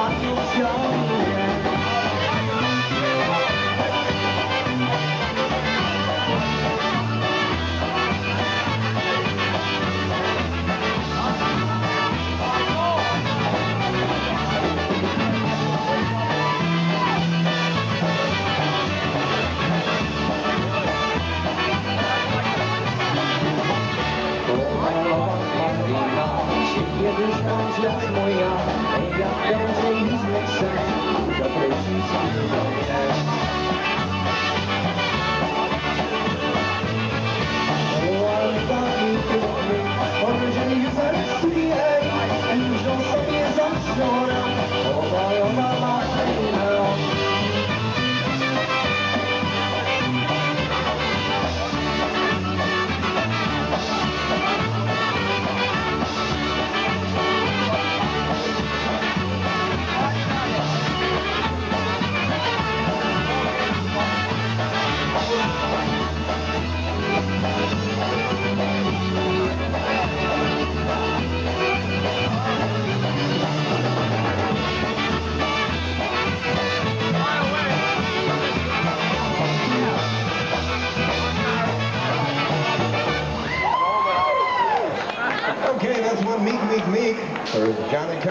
Okay, that's one meek for Johnny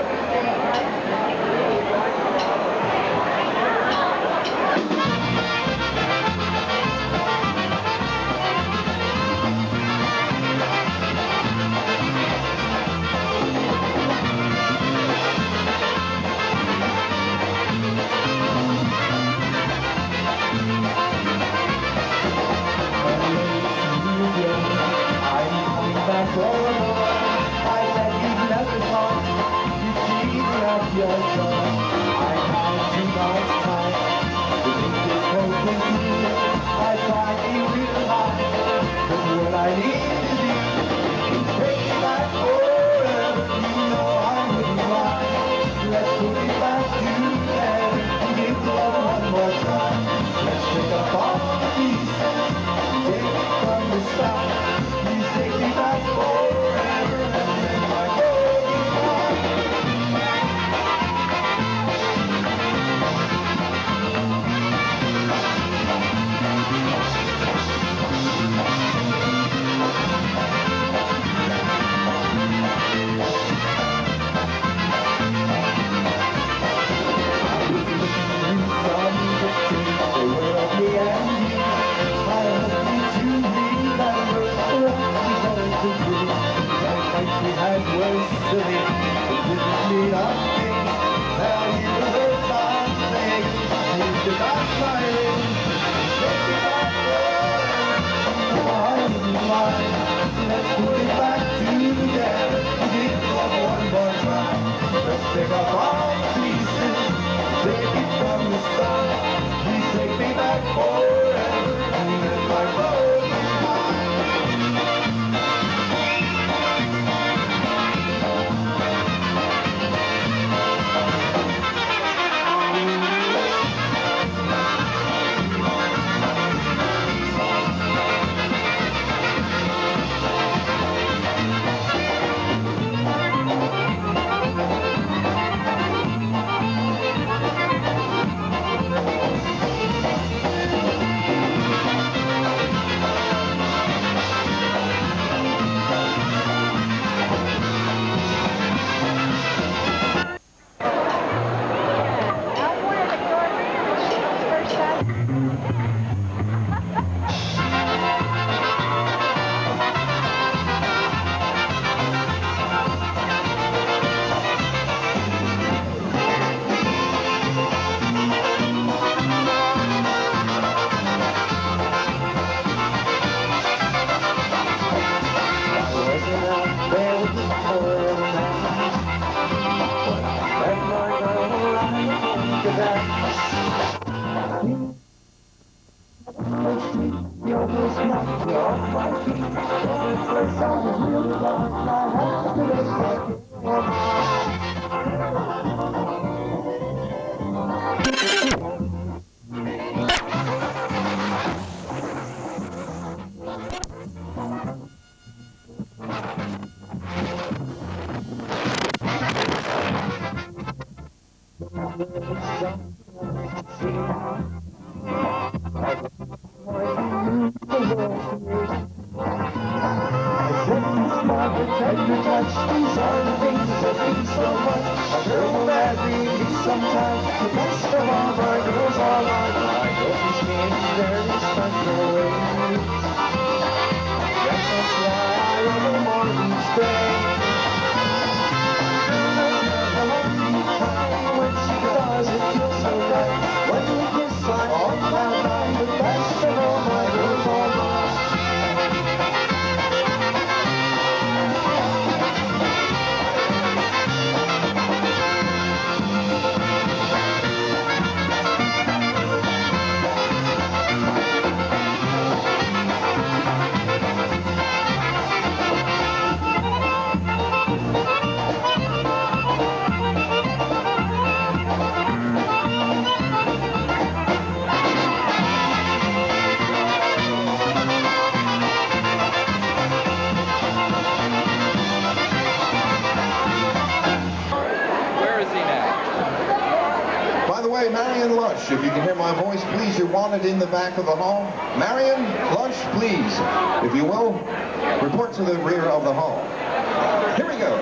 Marion Lush, if you can hear my voice, please, you're wanted in the back of the hall. Marion Lush, please, if you will, report to the rear of the hall. Here we go.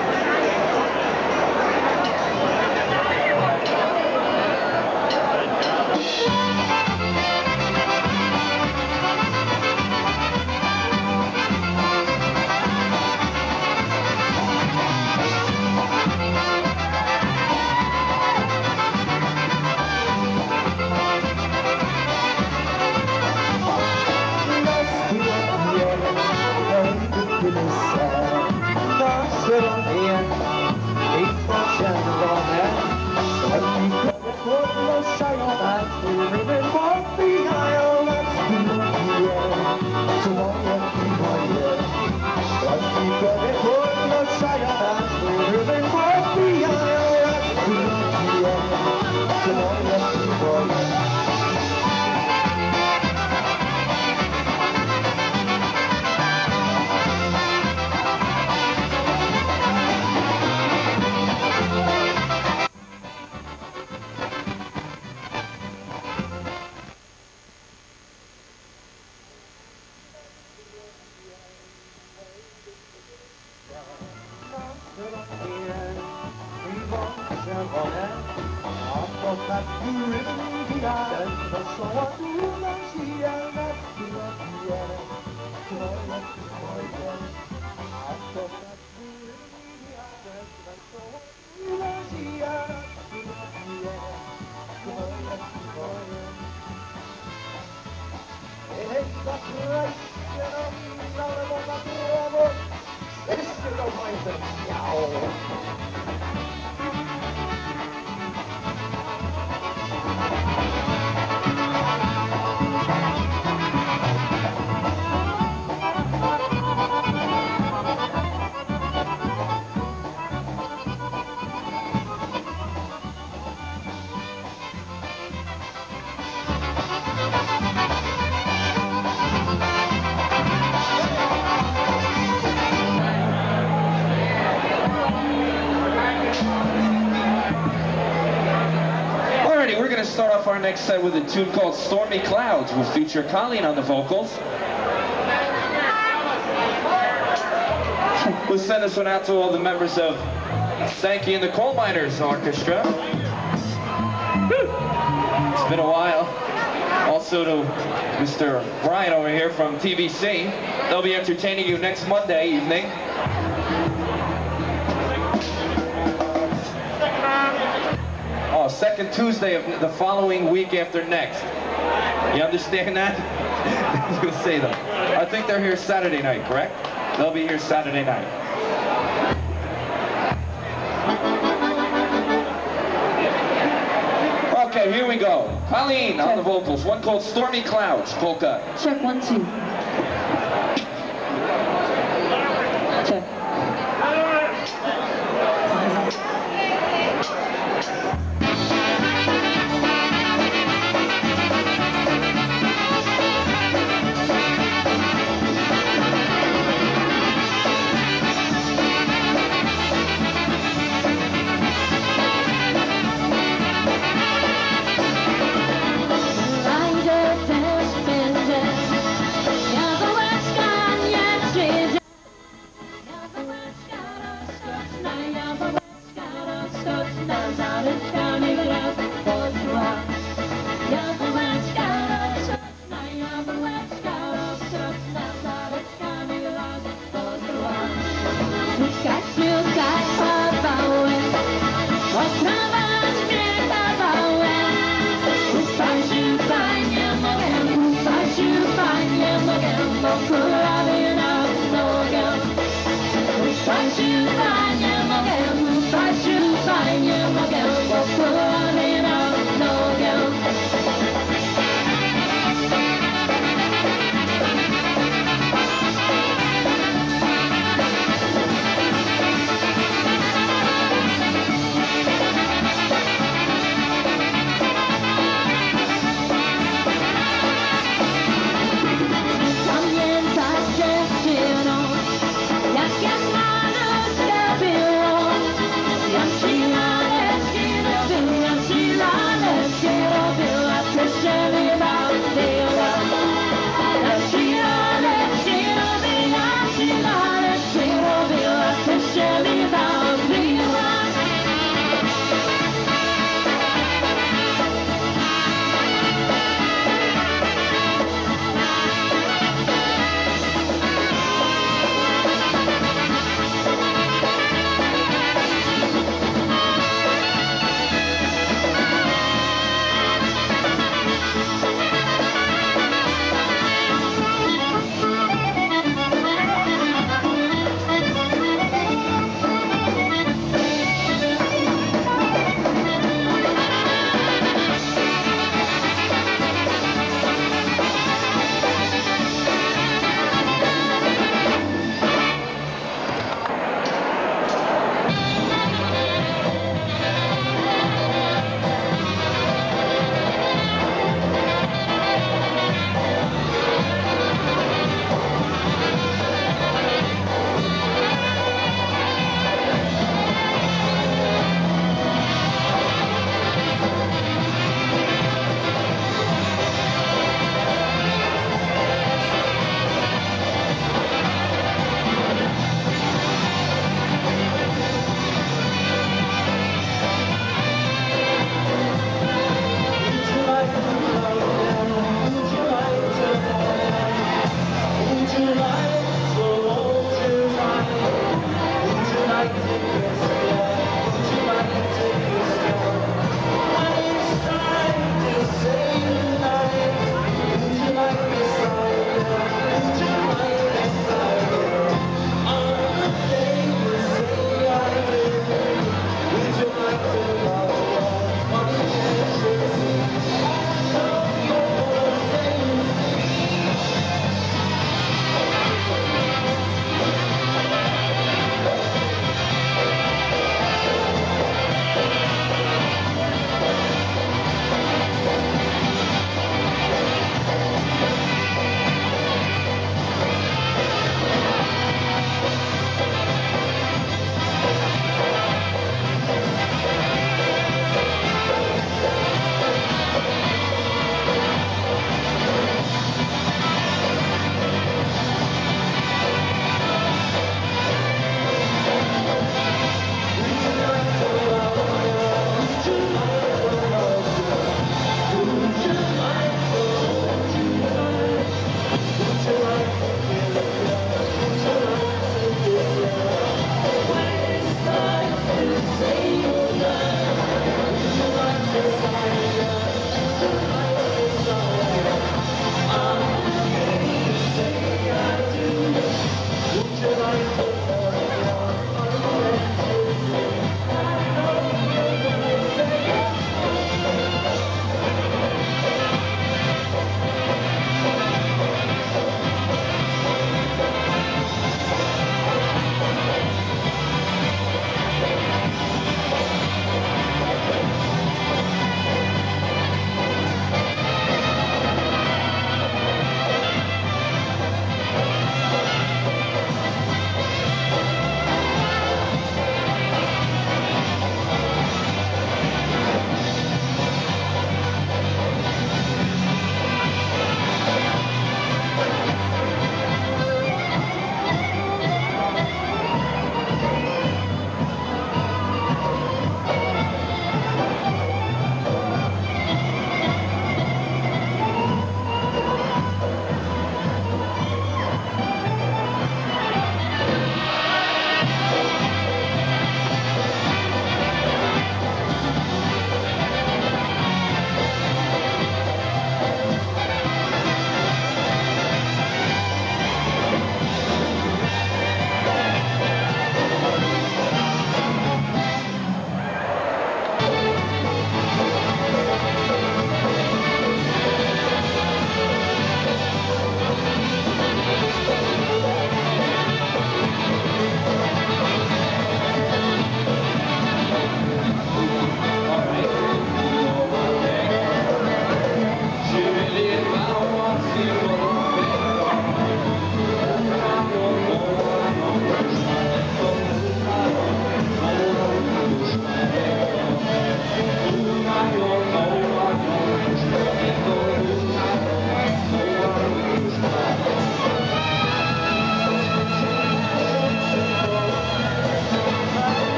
We're going to start off our next set with a tune called Stormy Clouds. We'll feature Colleen on the vocals. We'll send this one out to all the members of Sankey and the Coal Miners Orchestra. It's been a while. Also to Mr. Brian over here from TBC. They'll be entertaining you next Monday evening. Oh, second Tuesday of the following week after next. You understand that? I was going to say that. I think they're here Saturday night, correct? They'll be here Saturday night. Okay, here we go. Colleen on the vocals. One called Stormy Clouds, polka. Check 1, 2. Check. Pamiętasz dziewczyno, jak ci należy do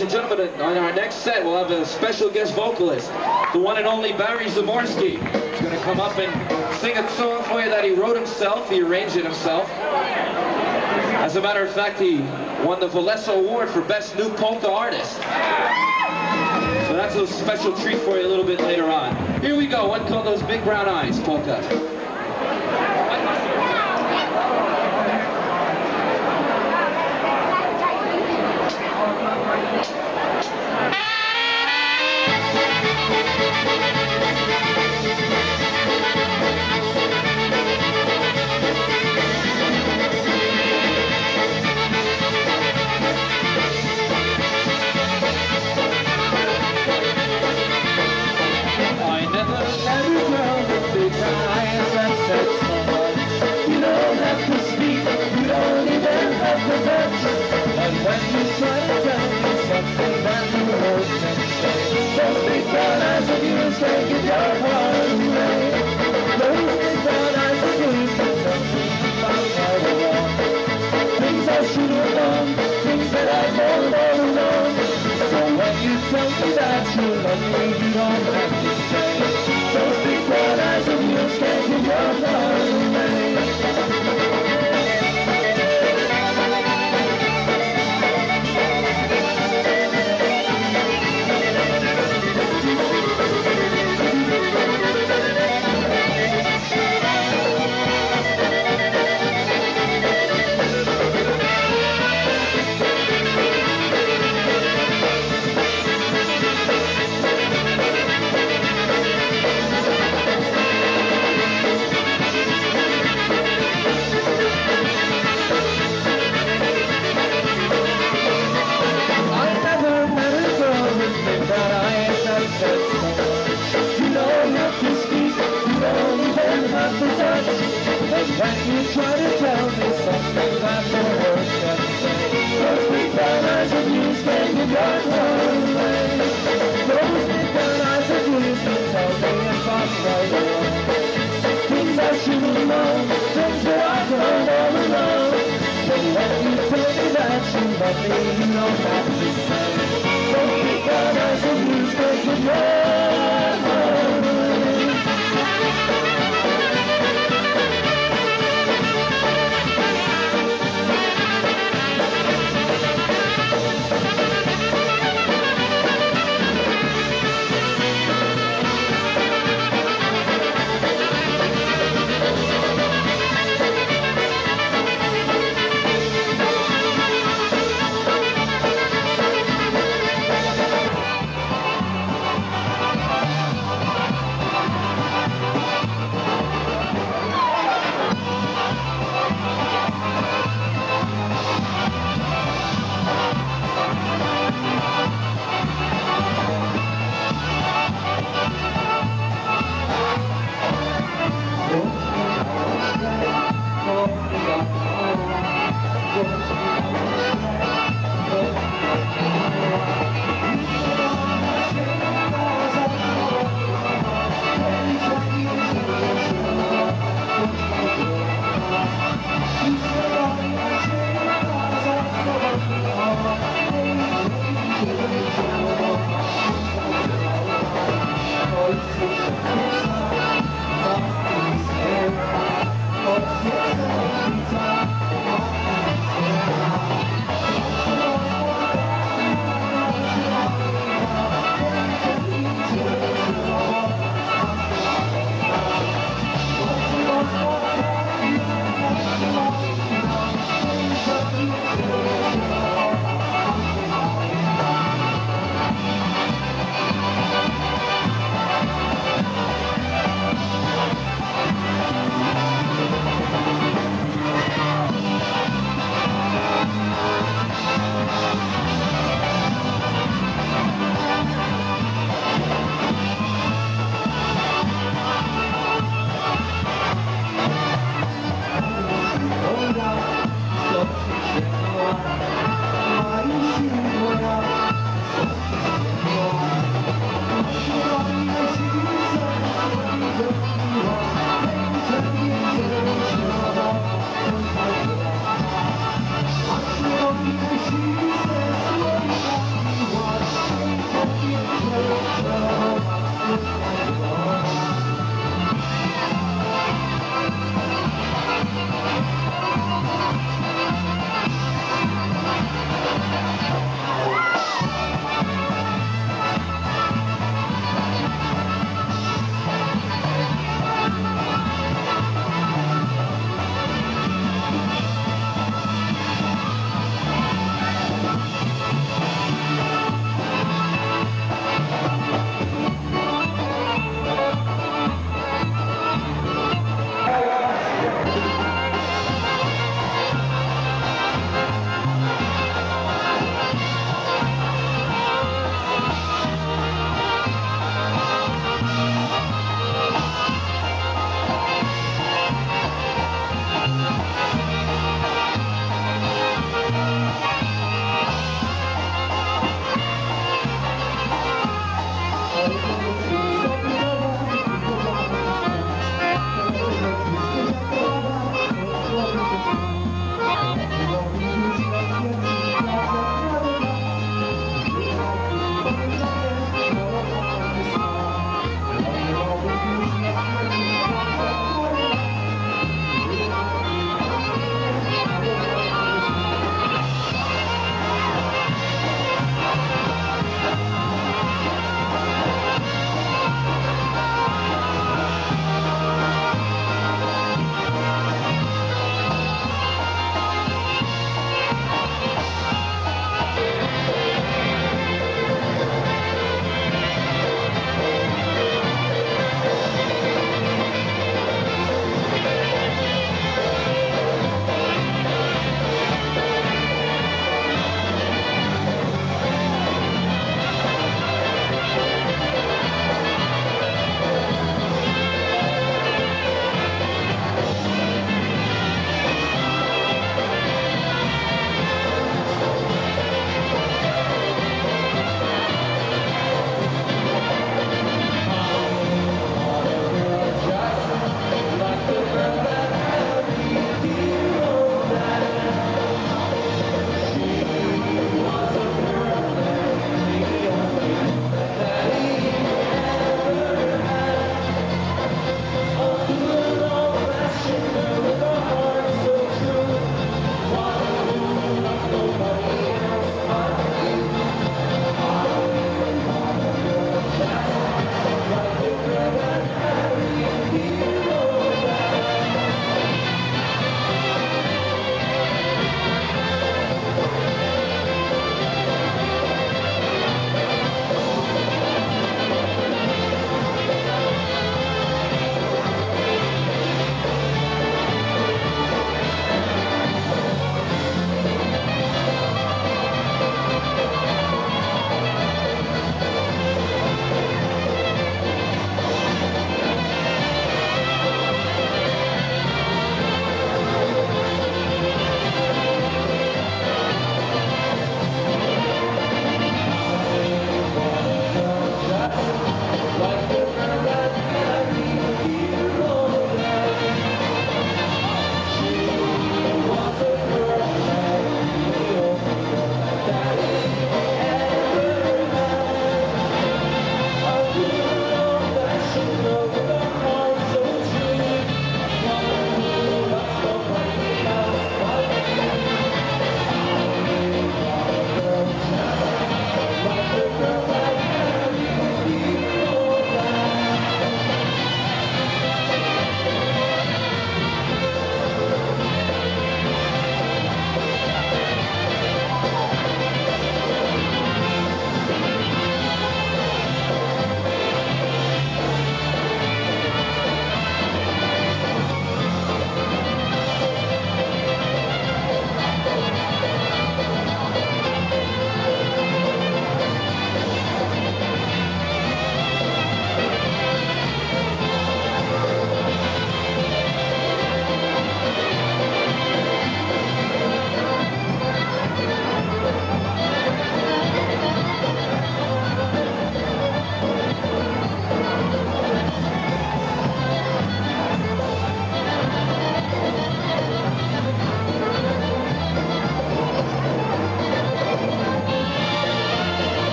ladies and gentlemen, on our next set, we'll have a special guest vocalist, the one and only Barry Zamorsky. He's going to come up and sing a song for you that he wrote himself. He arranged it himself. As a matter of fact, he won the Valesso Award for Best New Polka Artist. So that's a special treat for you a little bit later on. Here we go, one called Those Big Brown Eyes, polka.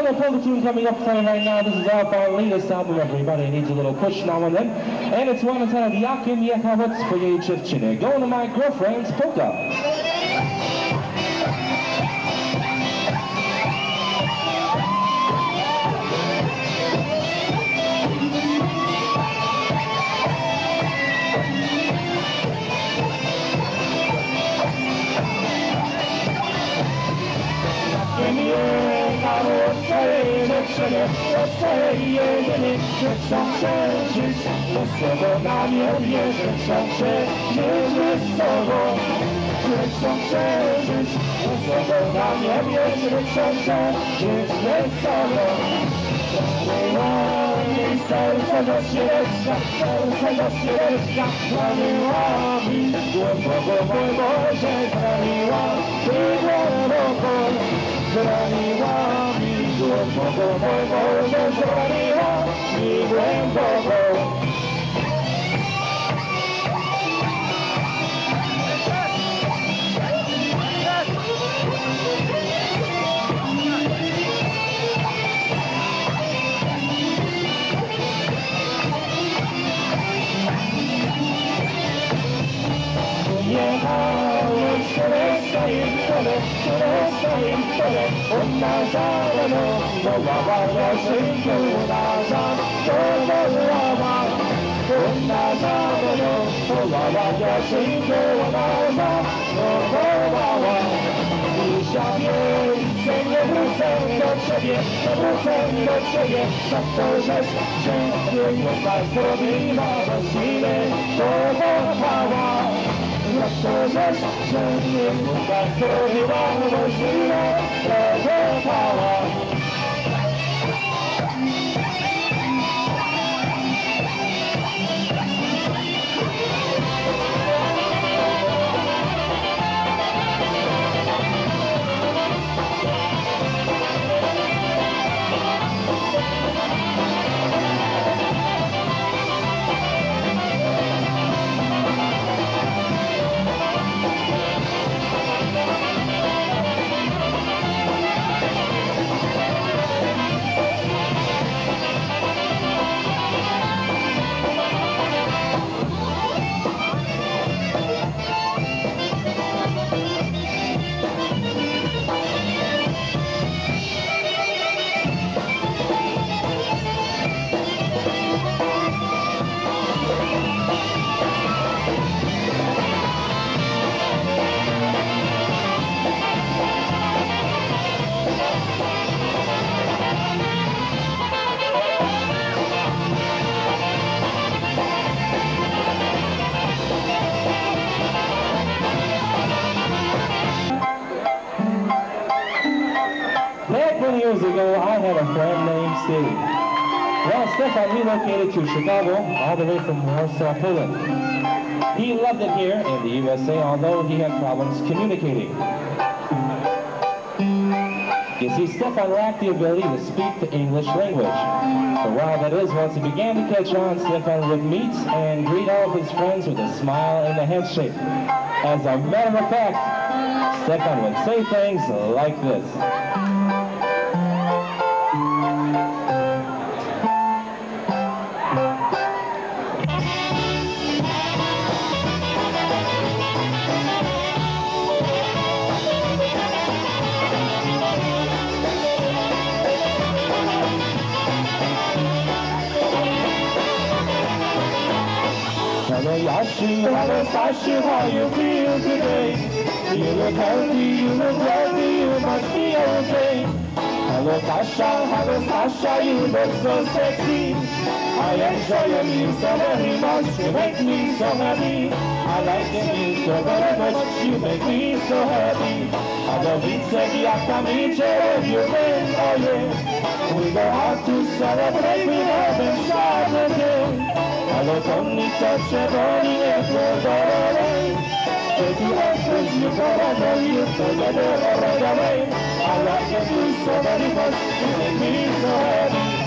another polka tune coming up tonight right now. This is off our latest album. Everybody needs a little push now and then. And it's one entitled Jakim Jechał Swojej Dziewczyny. Going to my girlfriend's polka. Swojej jedyny, że chcą przeżyć, ze sobą na niebie, że chcą przeżyć z sobą, że chcą przeżyć, ze sobą na niebie, że chcą przeżyć z sobą. Serce do środka, zraniła mi głęboko, mój Boże, zraniła mi głęboko, zraniła mi głęboko, mój Boże, zraniła mi głęboko. Jechałem Szereszka i odnażano, wołała szynkę unażam, wołała, odnażano, wołała szynkę unażam, wołała. Dzisiaj więcej nie wrócę do ciebie, za to, żeś się tak zrobiła, właściwie pokochała. Za to, żeś się tak zrobiła, właściwie pokochała. Years ago, I had a friend named Steve. Well, Stefan relocated to Chicago, all the way from Warsaw, Poland. He loved it here in the USA, although he had problems communicating. You see, Stefan lacked the ability to speak the English language. For a while, that is, once he began to catch on, Stefan would meet and greet all of his friends with a smile and a handshake. As a matter of fact, Stefan would say things like this. Hello, Sashi, how you feel today? You look healthy, you look healthy, you must be okay. Hello, Sasha, you look so sexy. I enjoy you so very much, you make me so happy. I like you so very much, you make me so happy. A do widzę, jak tam idzie, you win, oh yeah. We go out to celebrate, we have a Saturday. Hello, Tony, touch your body, and we'll go away. Take you extras, you gotta know you together right away. I like you so very much, you make me so happy.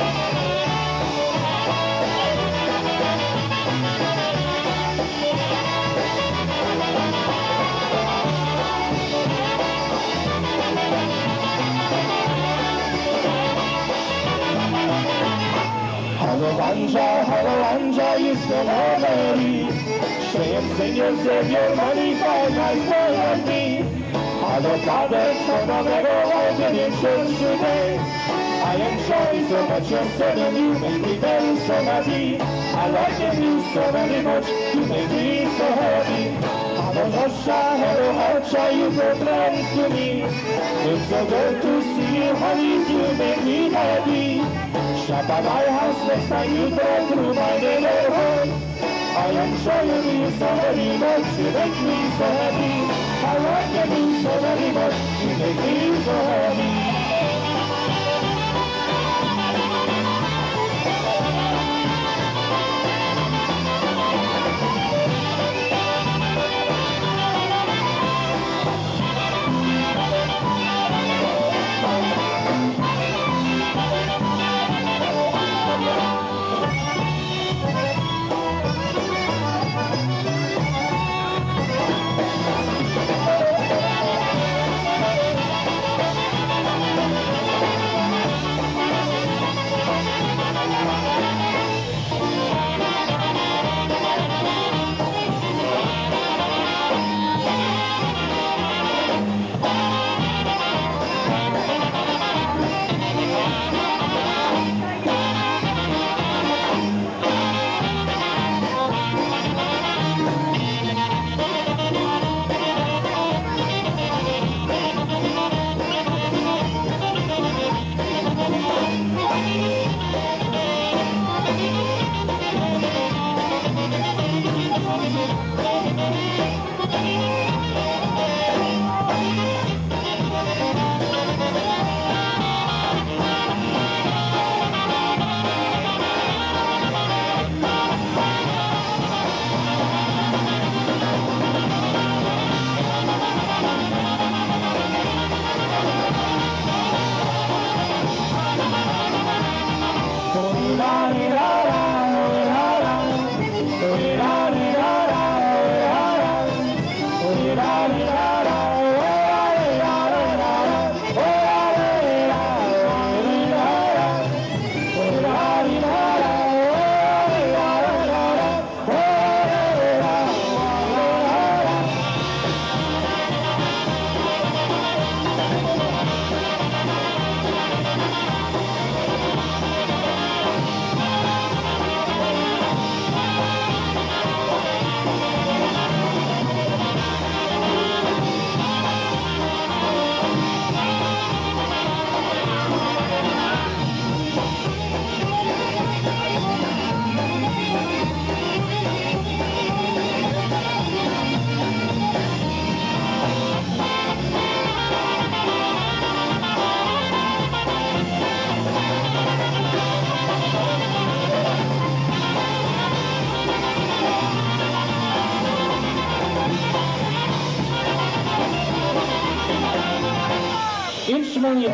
is the melody. Saying, singers, save your money, 5 nights for me. Hello, Father, Son of Ego, I did in church today. I enjoy so much your sermon, you make me very so happy. I like you so very much, you make me so happy. Hello, Russia, hello, Archa, you brought friends to me. It's so good to see you, honey, you make me happy. Shop at my house next time you drive through my neighborhood. I enjoy you so very much, you make me so happy. I like you so very much, you make me so happy. Instrument.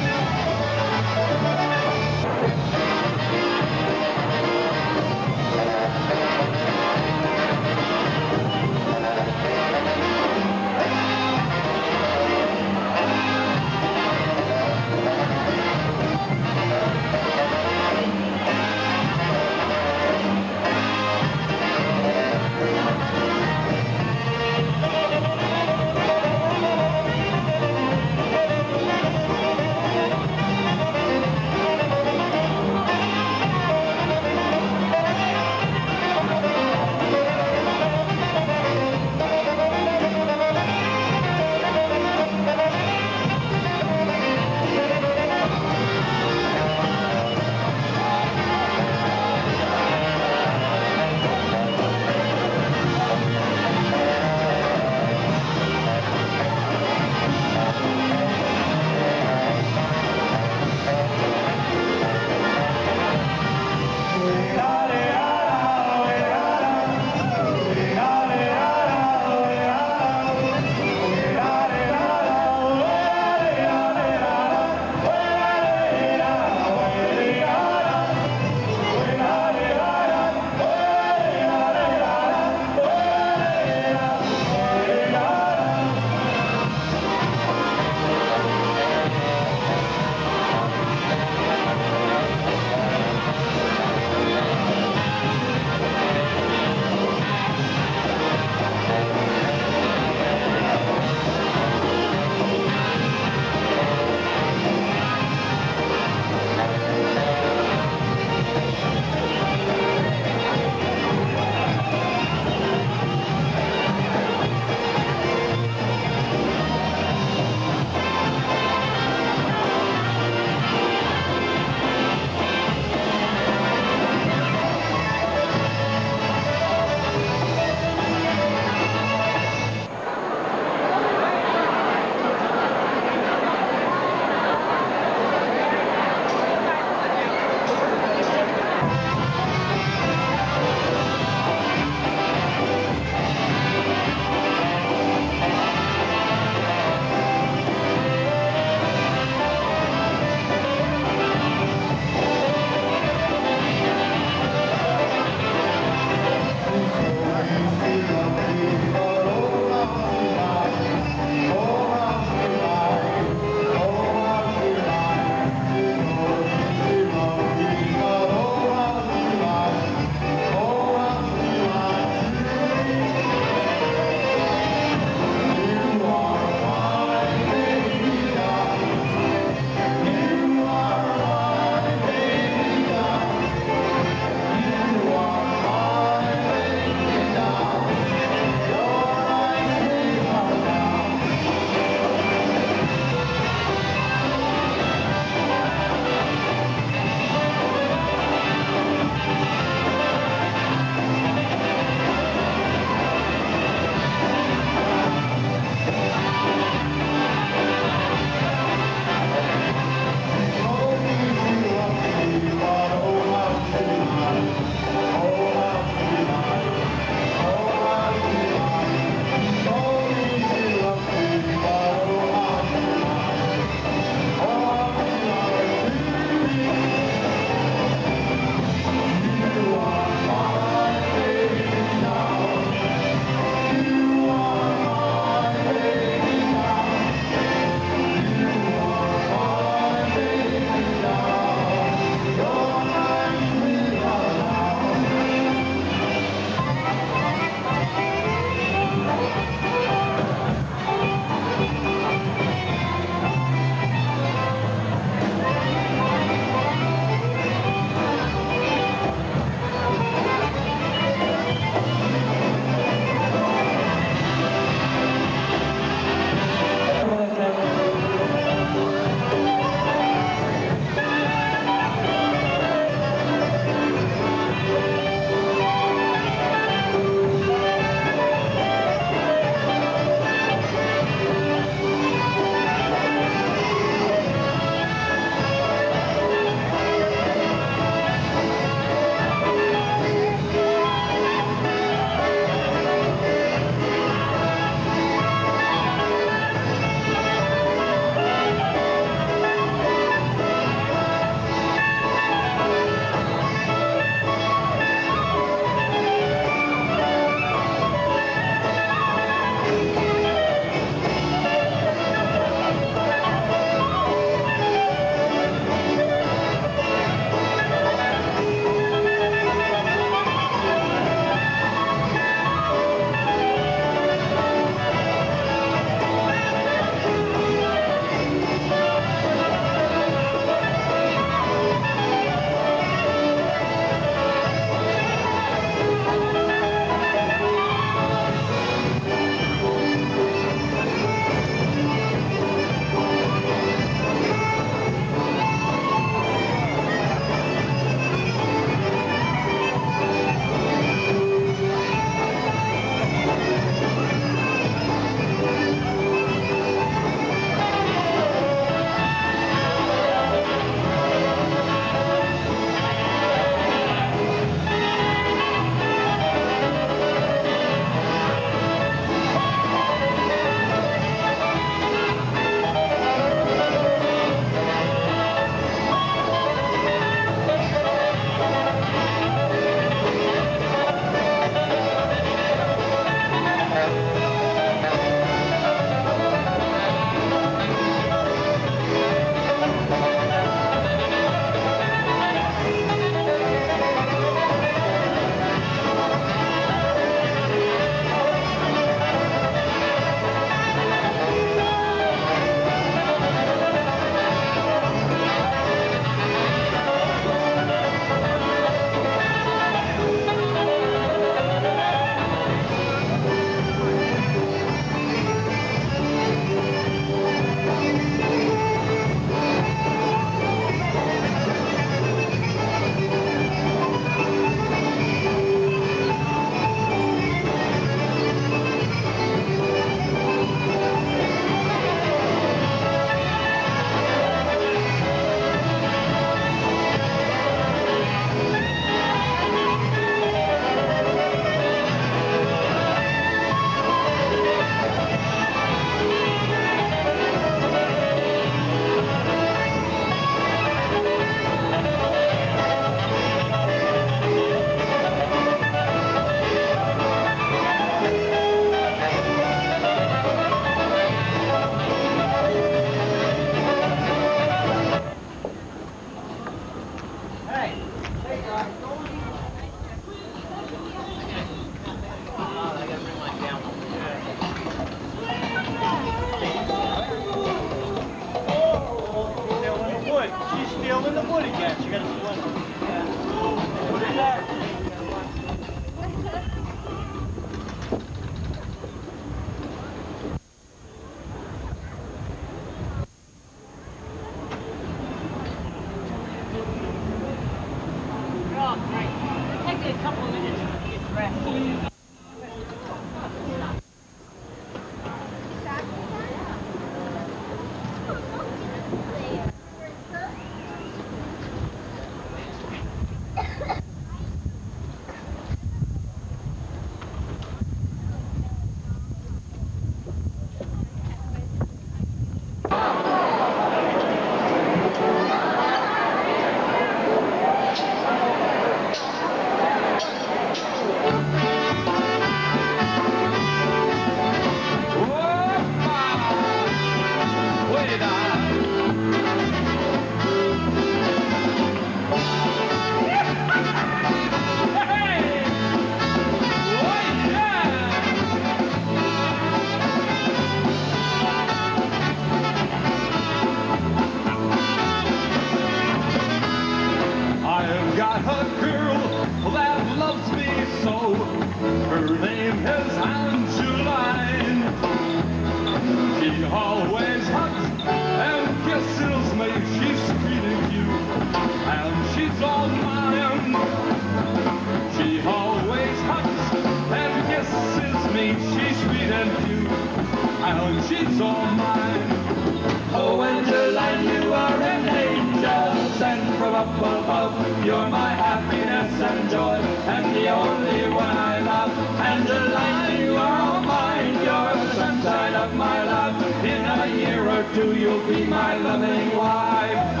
She's all mine. Oh, Angeline, you are an angel sent from up above. You're my happiness and joy, and the only one I love. Angeline, you are all mine. You're the sunshine of my life. In a year or two, you'll be my loving wife.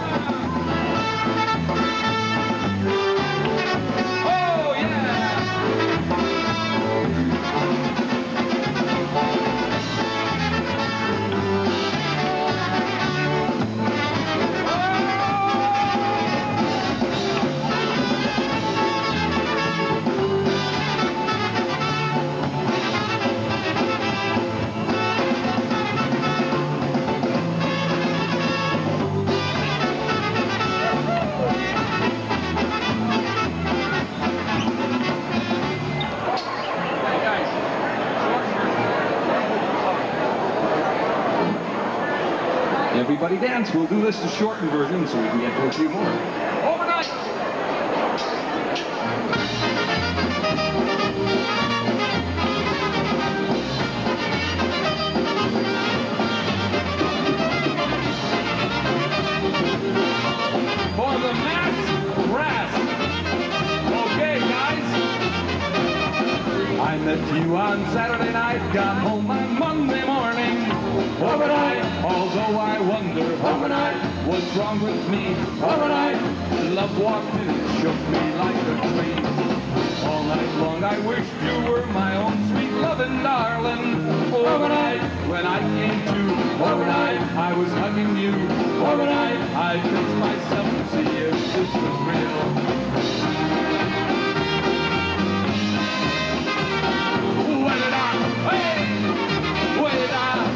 Everybody dance. We'll do this the shortened version so we can get to a few more. Overnight! For the mass brass. Okay, guys. I met you on Saturday night, got home on Monday morning. Overnight, although I wonder, overnight, what's wrong with me? Overnight, love walked in and shook me like a tree. All night long I wished you were my own sweet loving darling. Overnight, when I came to, overnight, I was hugging you. Overnight, I pinched myself to see if this was real. Wet it on, hey, wet it on.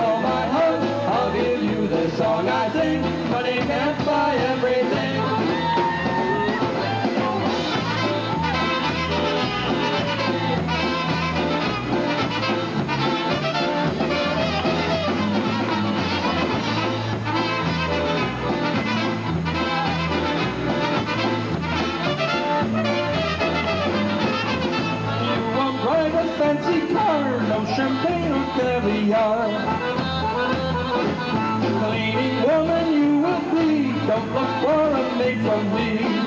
Song I sing, money can't buy everything. yard. Cleaning woman you will be, don't look for a mate from me.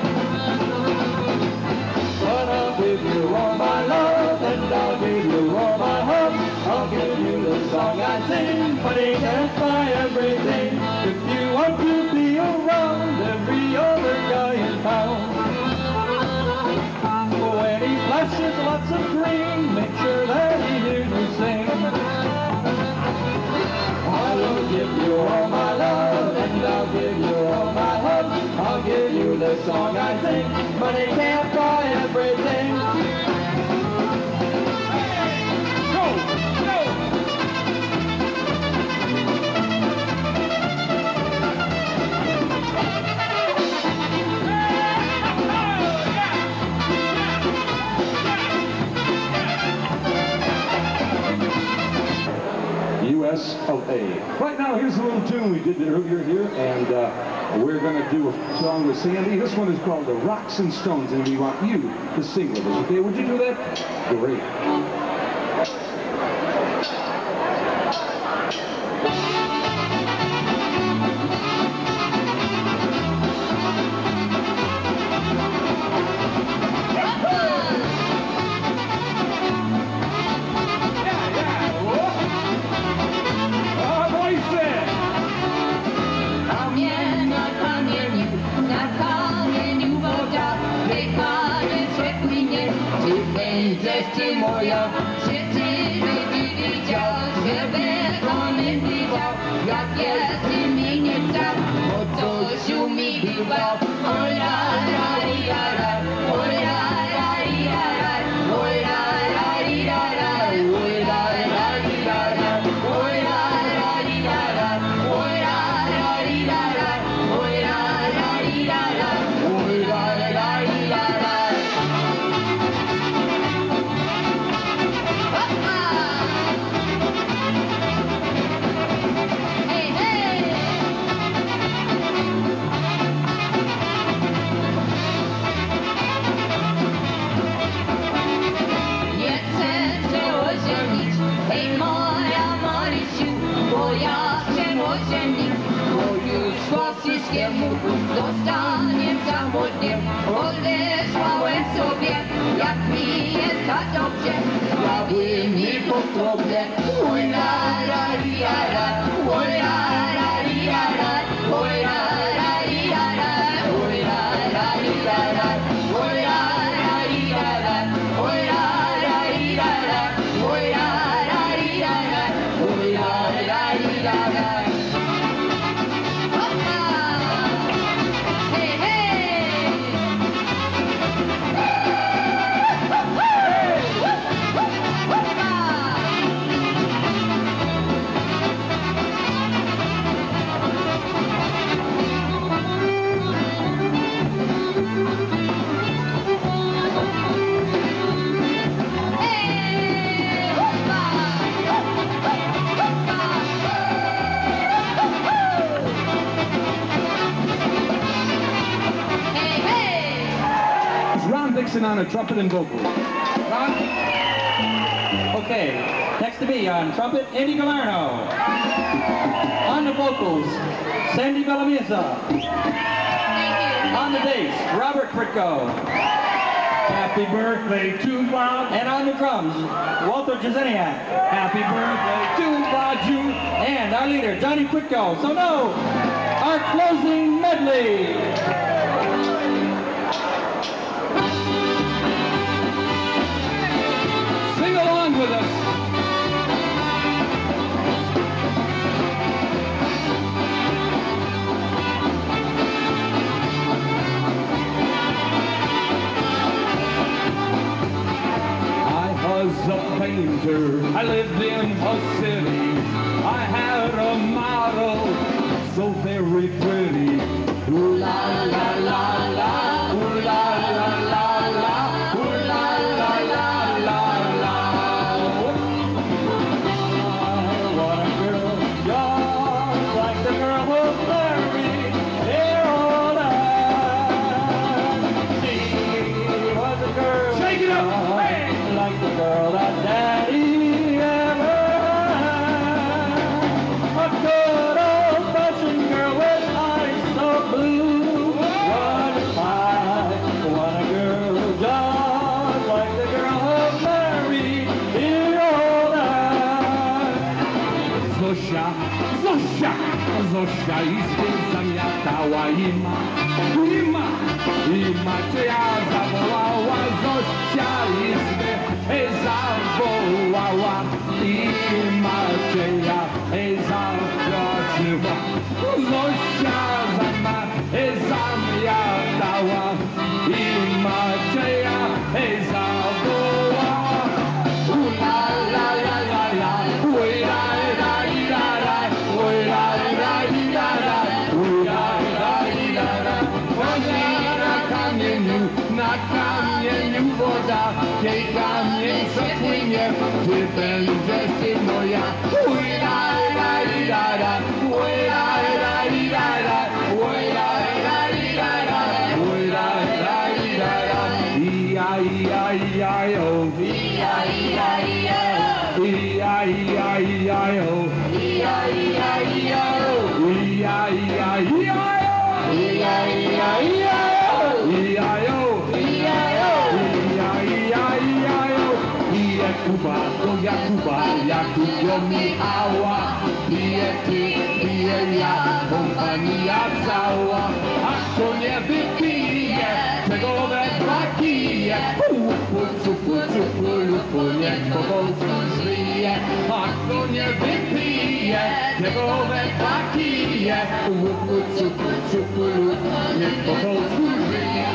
But I'll give you all my love, and I'll give you all my heart. I'll give you the song I sing, but it can't buy everything. If you want to be around every other guy in town, when he flashes lots of green, make sure that he hears you sing. I will give you all my love, and I'll give you all my heart. I'll give you the song I sing, but it can't buy everything. US of A. Right now, here's a little tune we did earlier here, and we're going to do a song with Sandy. This one is called The Rocks and Stones, and we want you to sing with us, okay? Would you do that? Great. Moja, że ty widział, że bekonem widział, jak jest imieniem tak, bo to się mi bywał. Oj, la, la, li, la, la, oj, la, la, li, la, la, oj, la, la, li, la, la, oj, la, la, li, la, la, oj, la, la, li, la, la, oj, la, la, li, la, la, oj, la, la, li, la, la, oj, la, la, li, la, la. Dostaniem samotnie, odesłałem sobie, jak mi jest tak dobrze, sprawy mi potrzebne. Oj, la, la, li, la, la, oj, la, la, li, la, la, oj, la, la, li, la, la, oj, la, la, li, la, la, oj, la, la, li, la, la, oj, la, la, li, la, la, oj, la, la, li, la, la, oj, la, la, li, la, la. On a trumpet and vocals. Ron? Okay, next to me on trumpet, Andy Galarno. On the vocals, Sandy Bellamisa. On the bass, Robert Pritko. Happy birthday to Bob. And on the drums, Walter Jezeniak. Happy birthday to Baju. And our leader, Johnny Pritko. So now, our closing medley. With us. I was a painter, I lived in a city, I had a model so very pretty. Ooh la la la la, ooh la la la la, ooh la la la la la. What a girl, just like the girl who's married, dear old Anne. She was a girl, shake it up, hey! Like the girl that Daddy ever had. Ima cię ja zawołała, Zosia izby zawołała. Ima cię ja zaprosiła, Zosia zama zamiatała. Ima cię ja zawołała. La la la la la, oj la la la la, oj la la la la, oj la la la la. Na kamieniu woda, tej kamień przepłynie, ty będziesz ty moja. Uj la la la la, uj la la la la, uj la la la la, uj la la la la. Ia ia ia yo, ia ia ia yo, ia ia ia yo, ia ia ia yo, ia ia ia yo, ia ia ia yo. Ia-yo, ia-ia-ia-yo, Iakuba, Yakuba, Yakuba miała, Biety, bieja, kompania cała, a kto nie wypije, tego we dwa kije, łupu, cupu, cupu, lupu, niech po polsku żyje, a kto nie wypije, tego we dwa kije, łupu, cupu, cupu, lupu, niech po polsku żyje.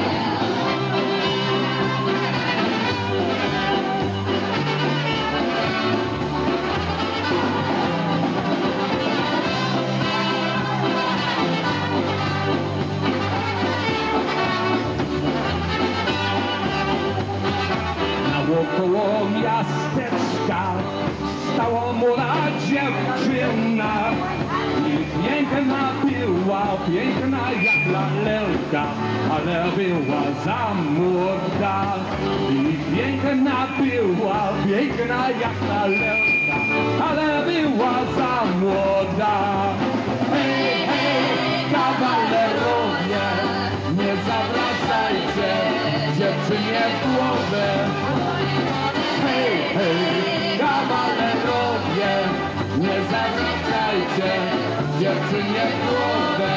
Wokoło miasteczka stała młoda dziewczyna i piękna była, piękna jak lalka, ale była za młoda. I piękna była, piękna jak lalka, ale była za młoda. Hej, hej, kawalerowie, nie zawracajcie dziewczynie w głowę. Hej, hej, kawalerowie, nie zawracajcie dziewczynie w głowę.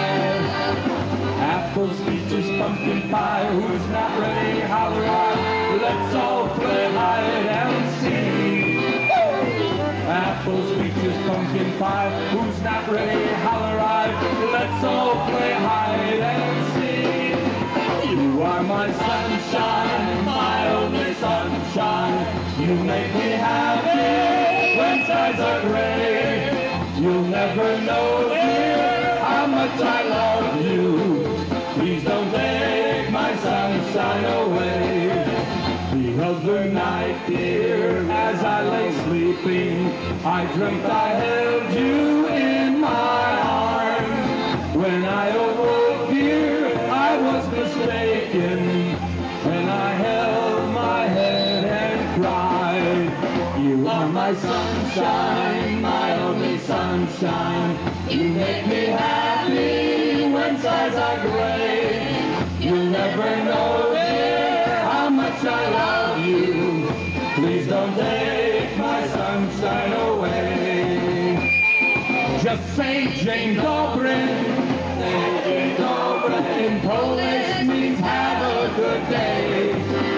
Apples, peaches, pumpkin pie, who's not ready, holler out, let's all play hide and seek. Apples, peaches, pumpkin pie, who's not ready, holler out, let's all play hide and seek. You are my sunshine, my only sunshine. You make me happy when skies are gray. You'll never know, dear, how much I love you. Please don't take my sunshine away. The other night, dear, as I lay sleeping, I dreamt I held you in my arms. When I awoke, dear, I was mistaken, and I held my head and cried. You are my sunshine, my only sunshine. You make me happy when skies are gray. You'll never know, dear, how much I love you. Please don't take my sunshine away. Just say Dzień dobry. Dzień dobry in Polish means have a good day.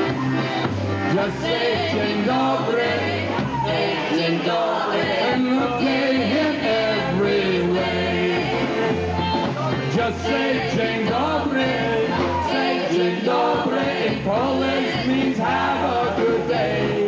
Just say Dzień dobry, Dzień dobry, and look at him every way. Just say Dzień dobry, say Dzień dobry in Polish means have a good day.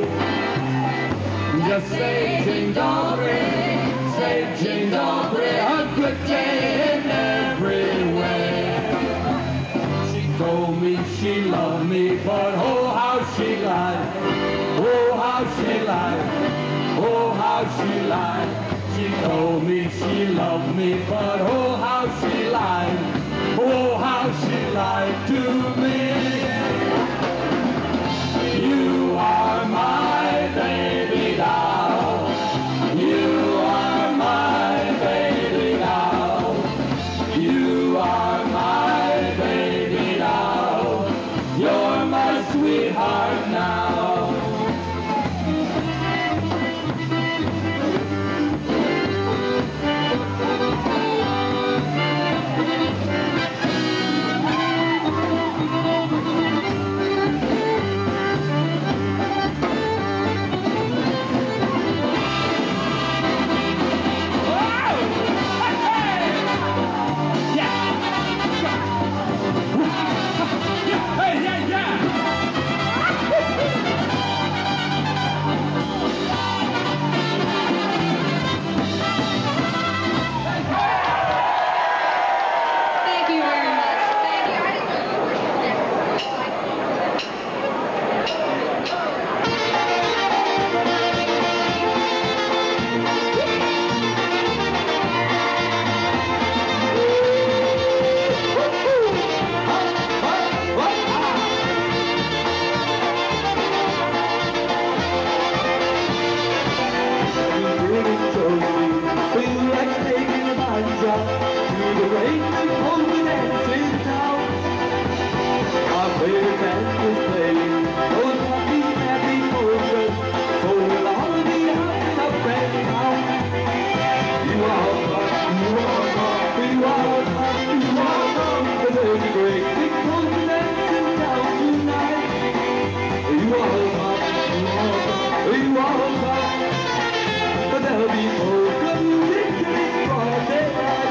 Just say Dzień dobry, say Dzień dobry, a good day in every way. She told me she loved me, but oh how she lied, oh how she lied, oh how she lied. She told me she loved me, but oh how she lied, oh how she lied to me. You are my baby doll, you are my baby doll, you are my baby doll, you're my sweetheart now. Favorite band is playing those happy, happy posters. So we'll all be out in a friend now. You are fun, you are fun, you are fun, you are fun. But there's a great big poster dancing down tonight. You are fun, you are fun, you are fun. But there'll be polka music till it's broad daylight.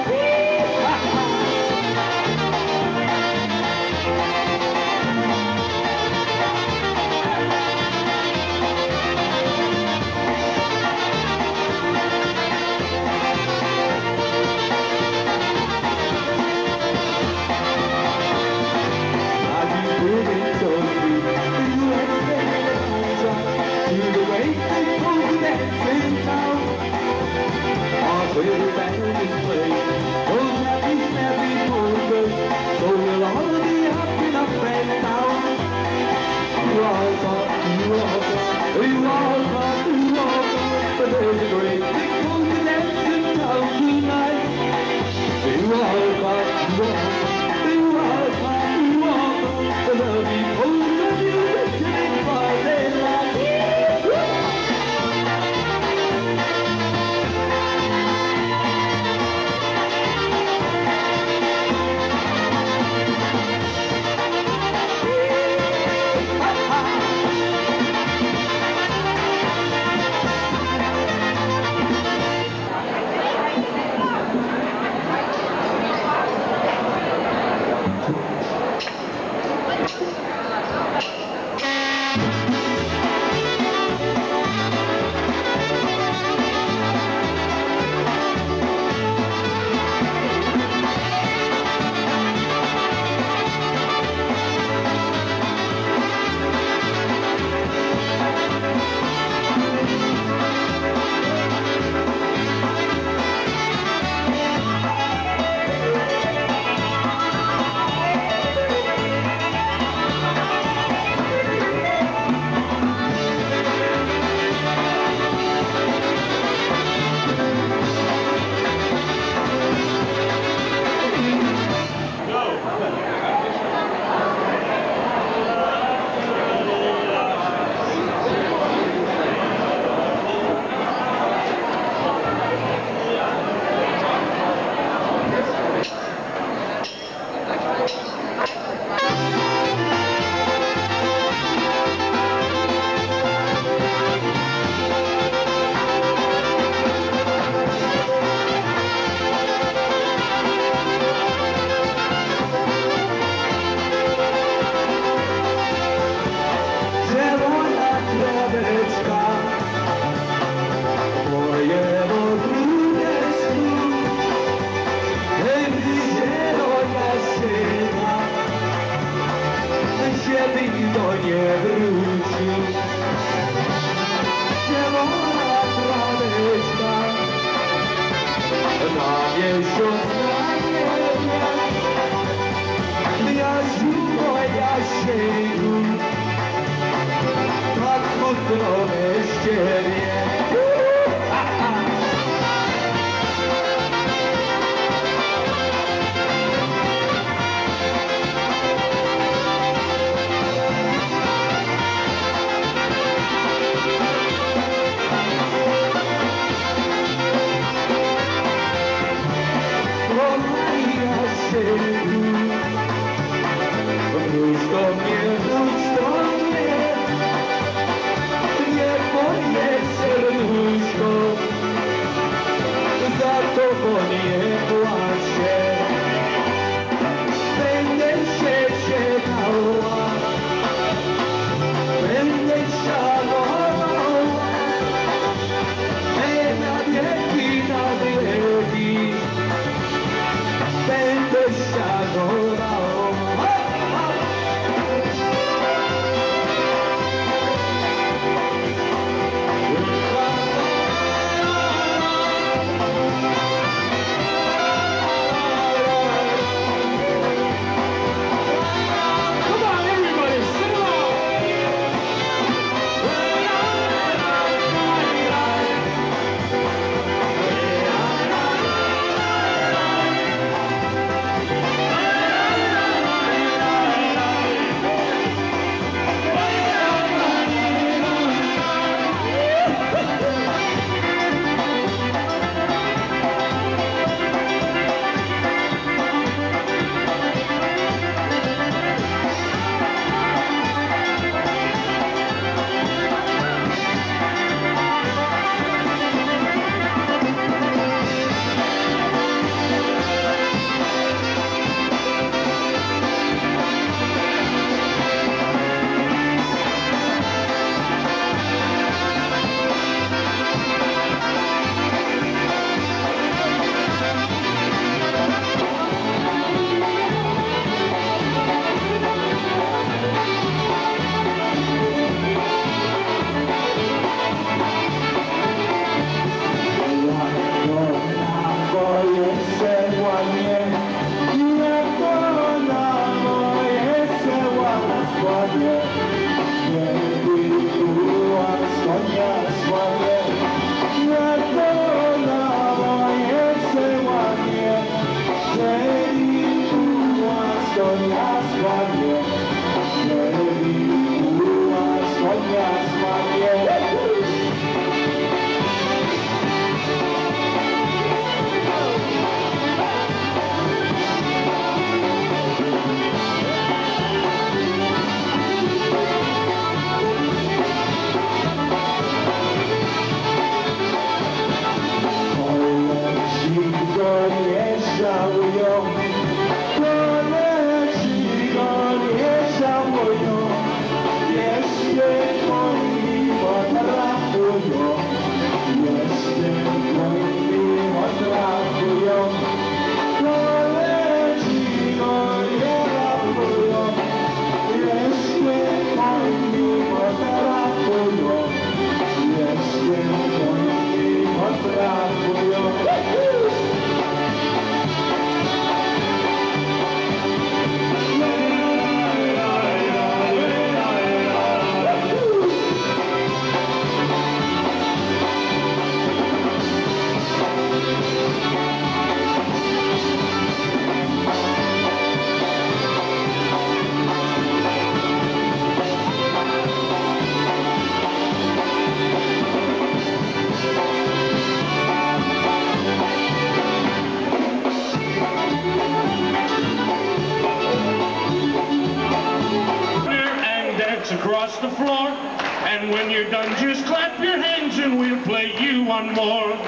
fireworks across the floor. And when you're done, just clap your hands and we'll play you one more.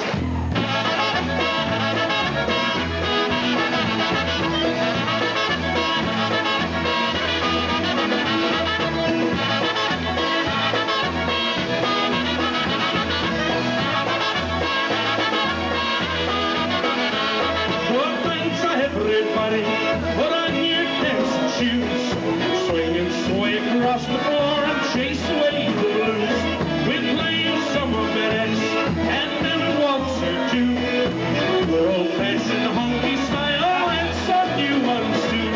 Everybody, put on your dancing shoes, swing and sway across the floor and chase away the blues. We'll play you some of that and then a waltz or two, good old-fashioned honky style and some new ones too.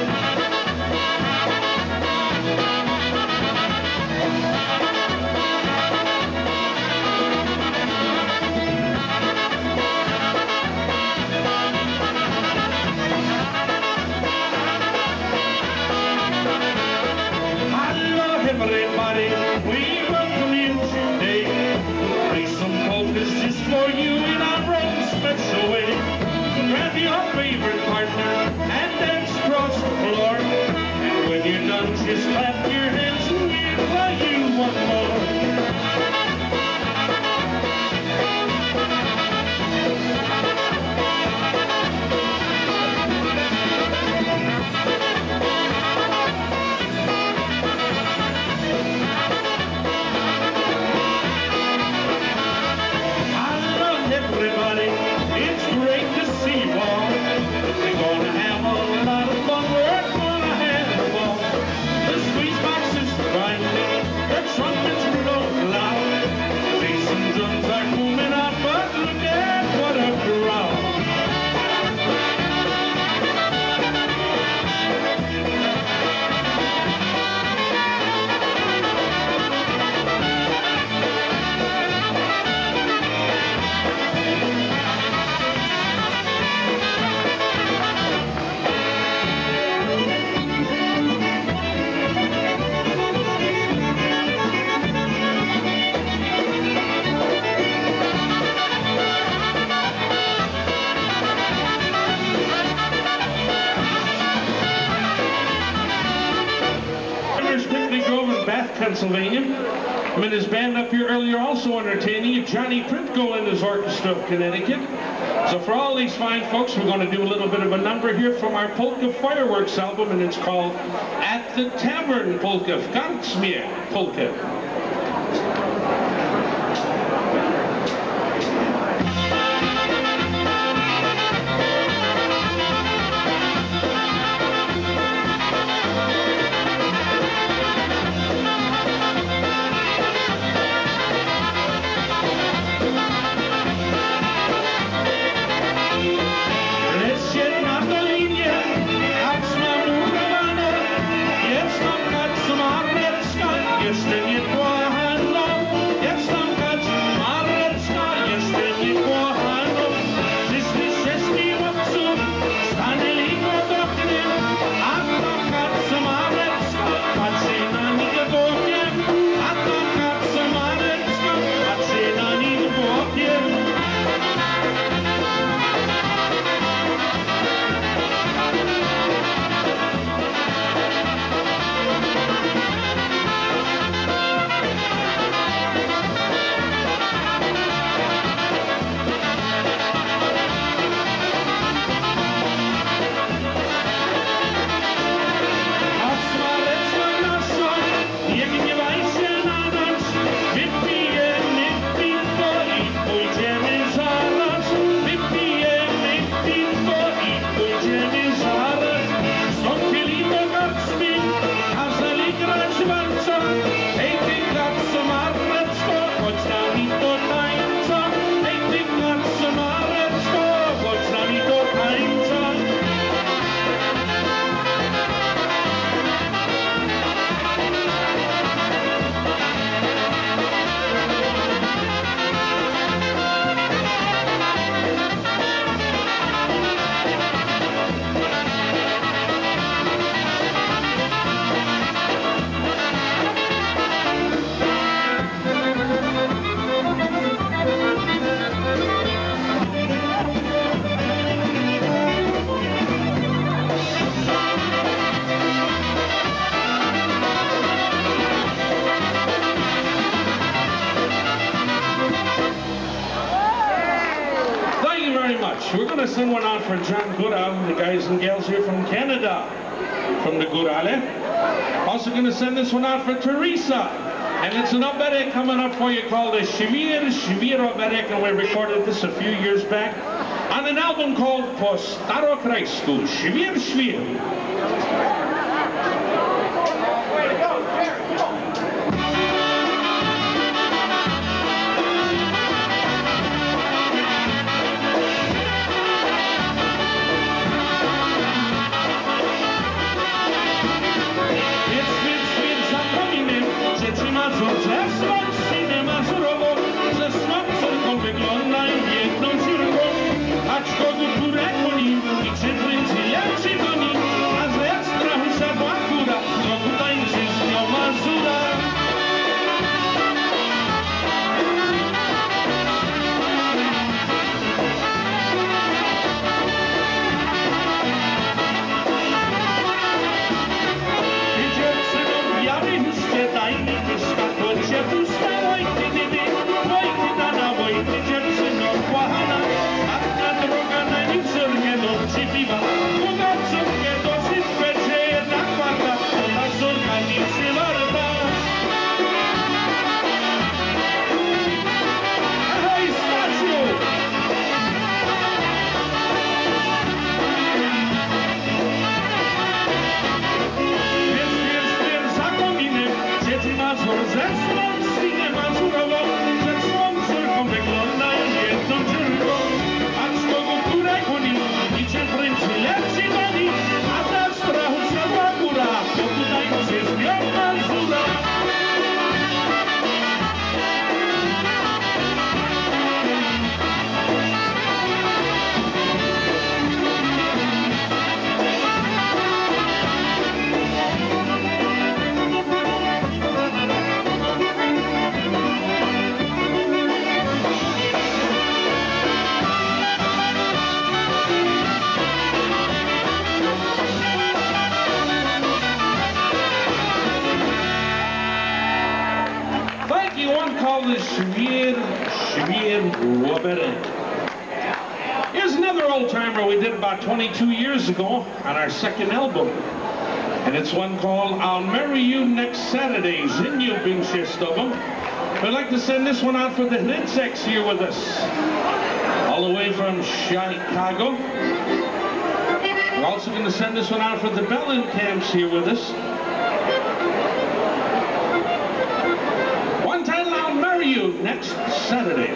Everybody, we welcome you today. Play some polkas just for you in our own special way. Grab your favorite partner and dance across the floor. And when you're done, just clap your hands and we'll play you one more. Everybody, it's great to see you all. We're gonna have a lot of fun. We're gonna have a ball. The squeeze box is grinding, the trumpets blow loud. The bass and drums are booming out, but look at what a crowd. Pennsylvania. And his band up here earlier also entertaining you, Johnny Pritko and his Orchestra of Connecticut. So for all these fine folks, we're going to do a little bit of a number here from our Polka Fireworks album, and it's called At the Tavern Polka, Ganzmier Polka. send one out for John Goodall, the guys and gals here from Canada, from the Goodale. Also going to send this one out for Teresa. And it's an operette coming up for you called the Shvir Operette, and we recorded this a few years back on an album called Po Starokrajsku, Shvir Shvir. Here's another old-timer we did about 22 years ago on our second album. And it's one called I'll Marry You Next Saturday. We'd like to send this one out for the Hnitzeks here with us. All the way from Chicago. We're also going to send this one out for the Bellencamps here with us. One title, I'll Marry You Next Saturday.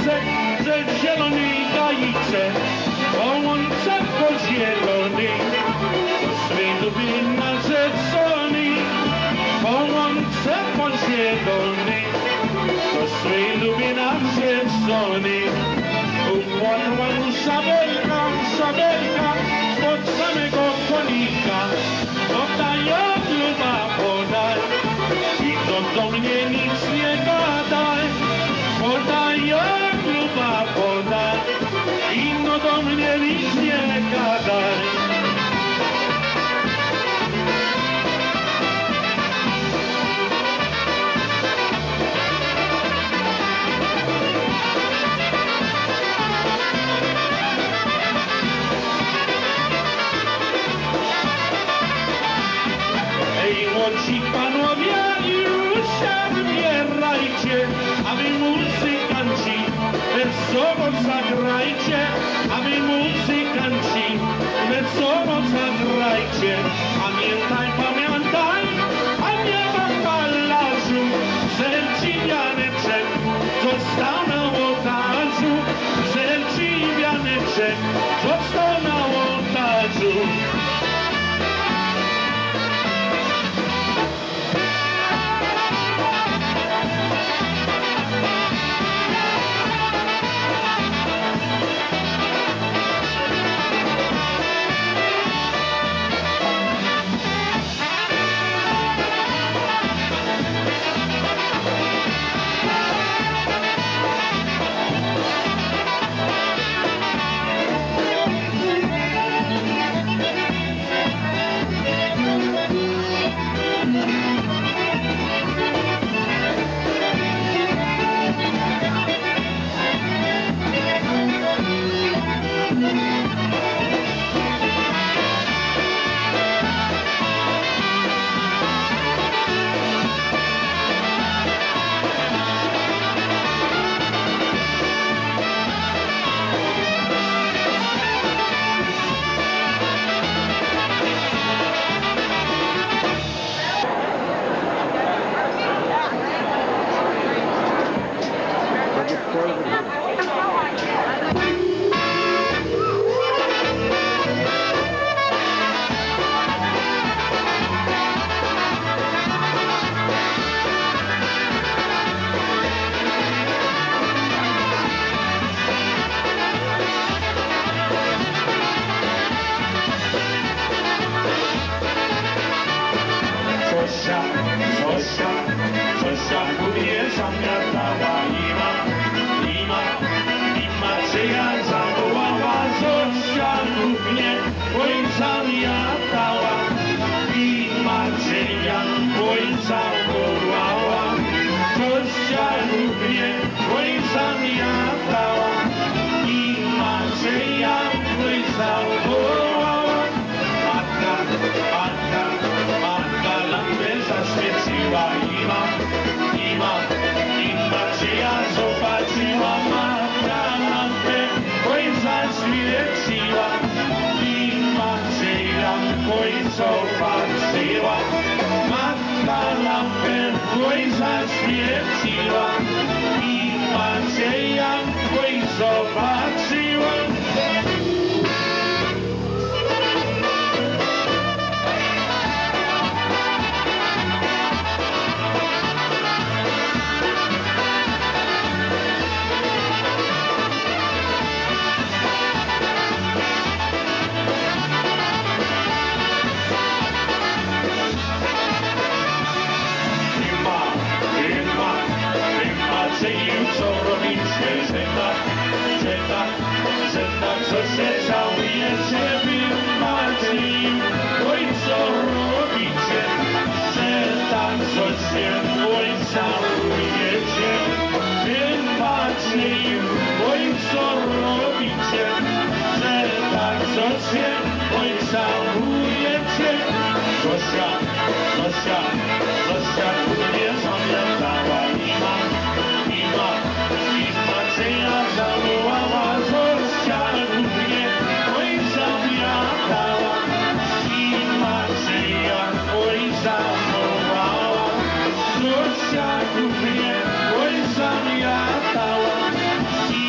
łące, ze zielonej gajice, po łące po zielonej, do swej lubi narzeczony, po łące po zielonej, do swej lubi narzeczony. Układła mu szabelka, szabelka, spod samego konika, oddaję luba podaj, i to do mnie nic nie gadaj, podaję luba podaj, i no do mnie nic nie gadaj. Młodzi panowie, już się wybierajcie, a wy muzykanci, wesoło zagrajcie, a wy muzykanci, wesoło zagrajcie. Pamiętaj, pamiętaj, a nie bakalarzu, zerciwianeczek został na ołtarzu, zerciwianeczek został na ołtarzu. Zosia mnie zamiatała ima czyja zawołała. Zosia mnie zamiatała, ima czyja zawołała. Zosia mnie zamiatała, ima czyja zawołała. Matka lampę zaświeciła, ima czyja zobaczyła. Matka lampę zaświeciła, ima czyja zobaczyła. Matka lampę zaświeciła, ima czyja zobaczyła. Co robicie, że tak, co się całujecie, wy macie, oj co robicie, że tak, co się oj całujecie, wy macie, oj co robicie, że tak, co się oj całujecie. Zosia, mnie zamiatała, ima czyja zawołała. Zosia mnie zamiatała, ima czyja zawołała. Zosia mnie zamiatała,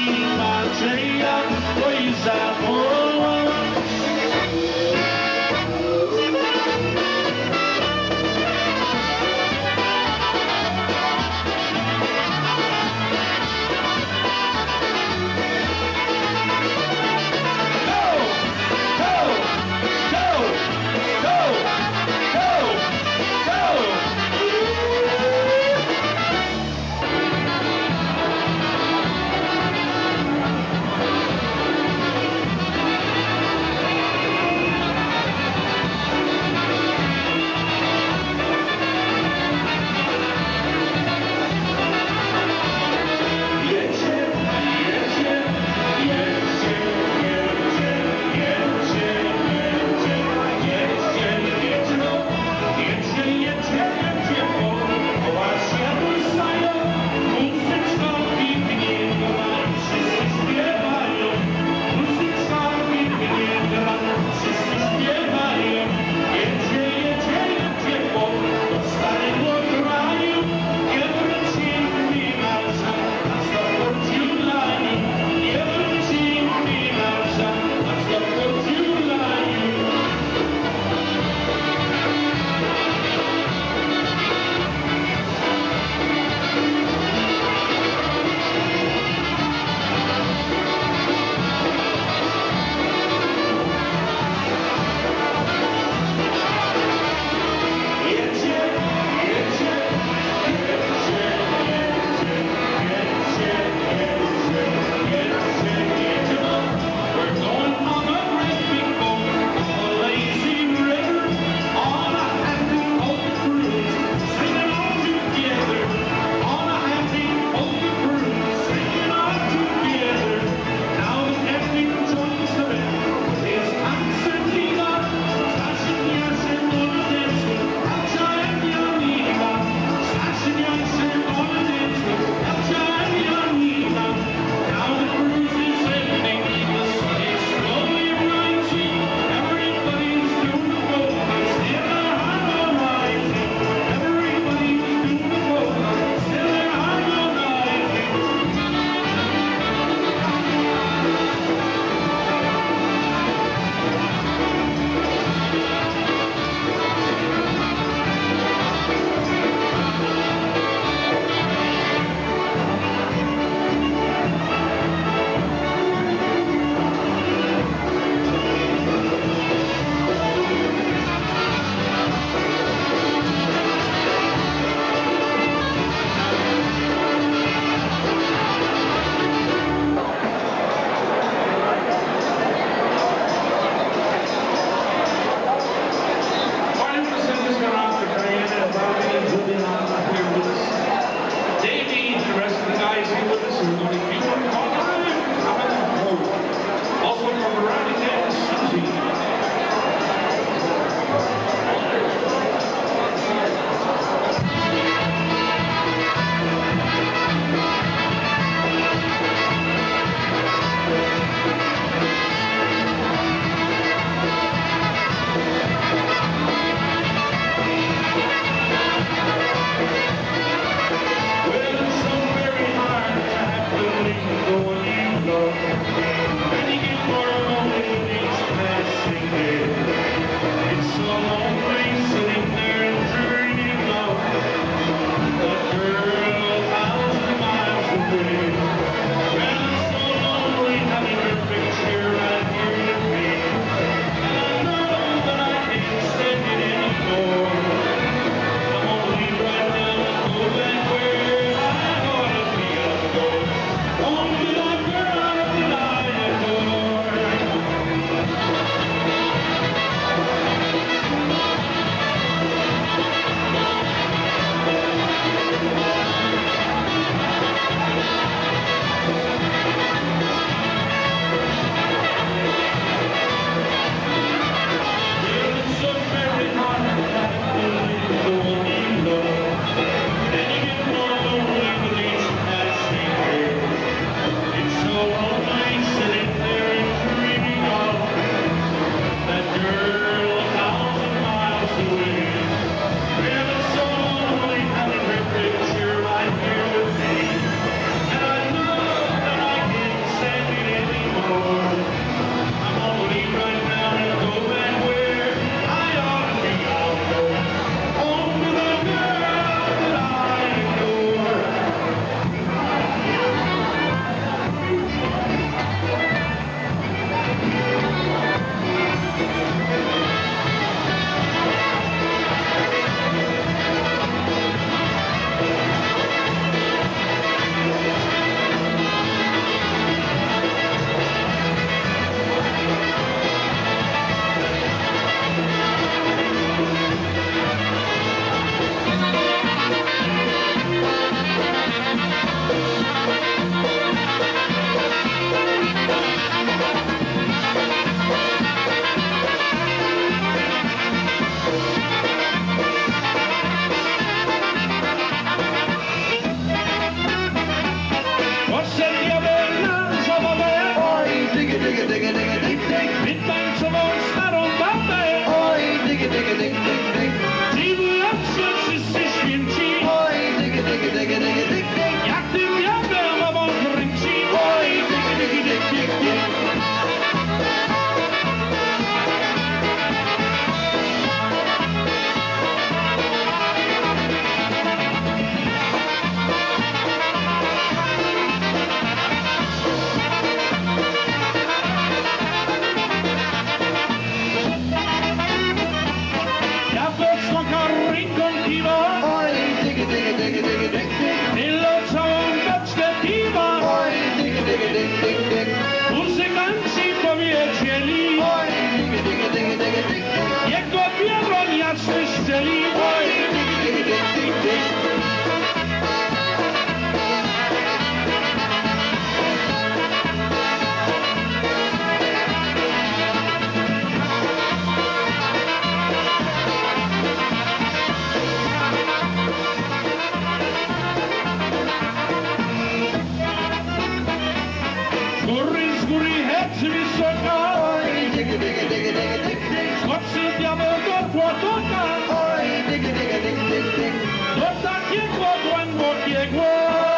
si mi sogna. Oi, digga, digga, digga, digga, dig, dig. Scorsediamo con tua tocca. Oi, digga, digga, digga, dig, dig. Lotta che qua quando che qua.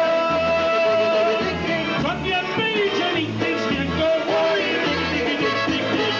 Quando è invece di te spiego. Oi, digga, digga, dig, dig, dig.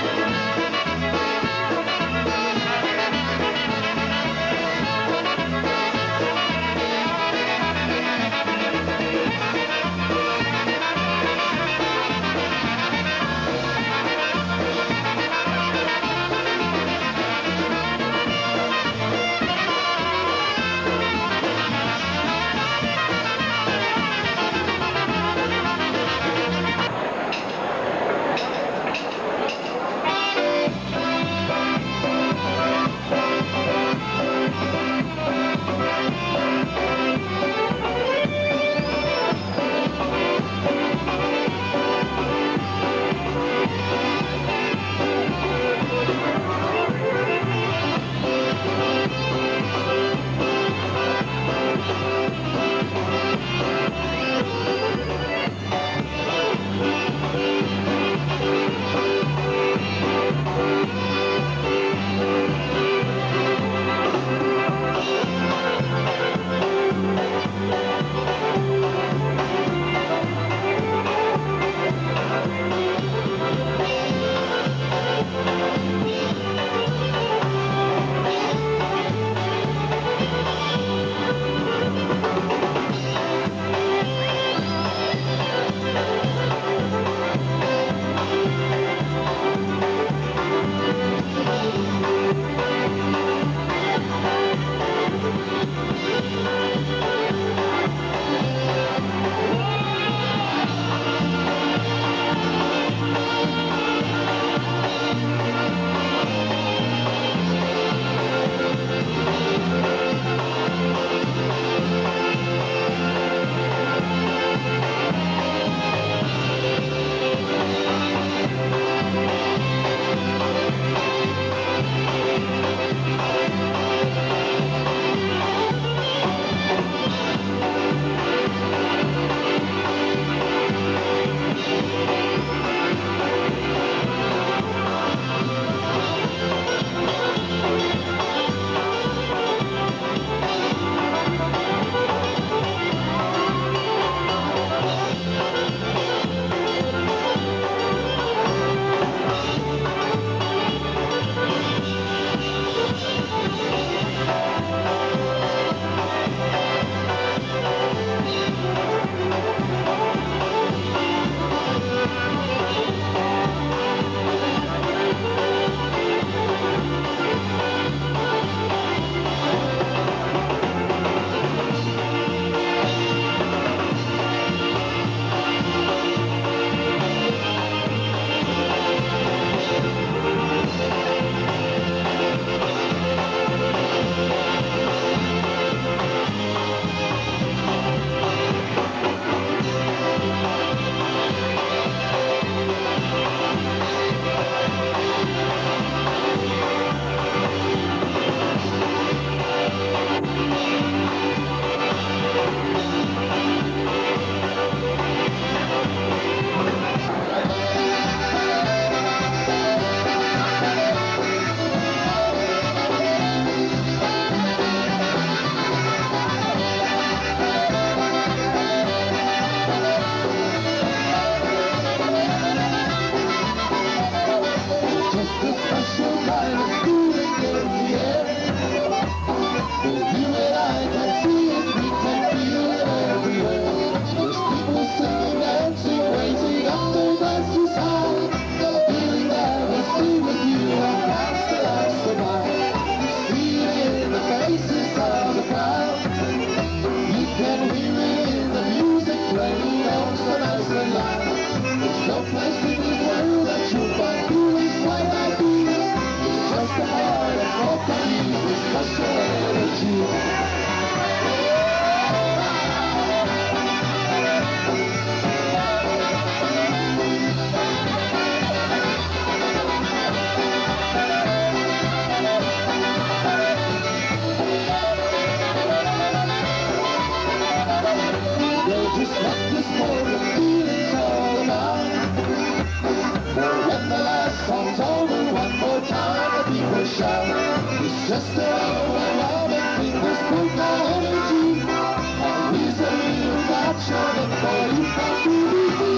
Just a love and fingers put my energy. And here's a little gotcha before you come to me.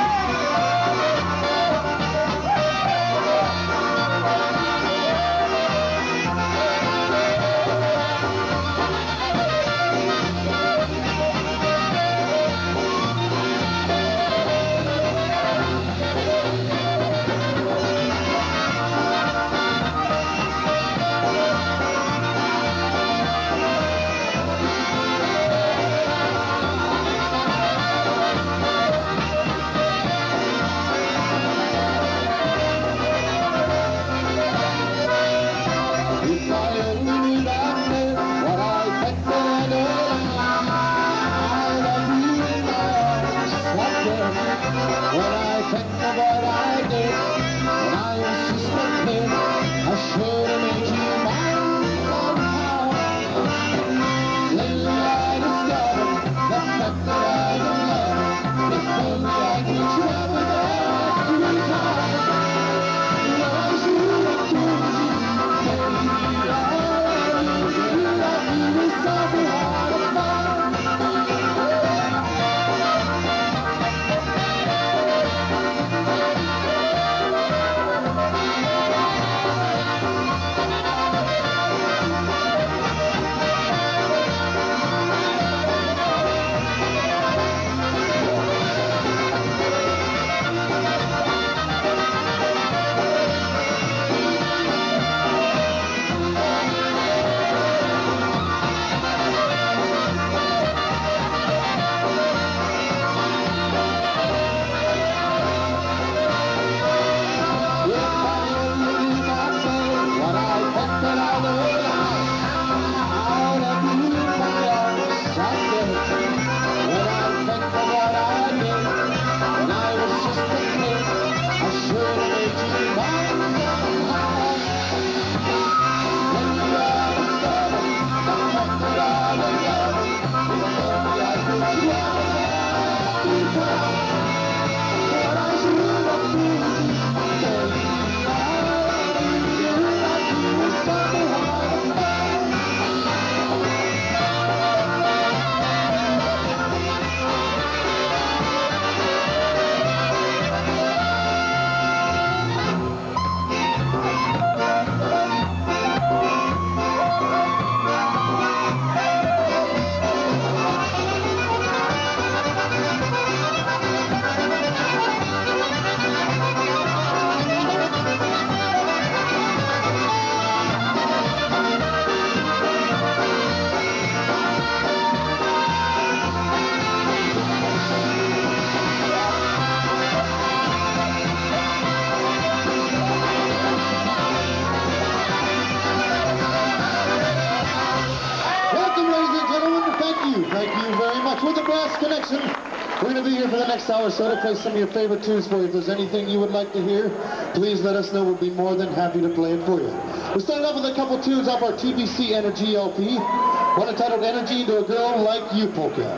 With the Brass Connection, we're going to be here for the next hour so to play some of your favorite tunes for you. If there's anything you would like to hear, please let us know. We'll be more than happy to play it for you. We started off with a couple tunes off our TBC Energy LP. One entitled Energy to a Girl Like You Polka.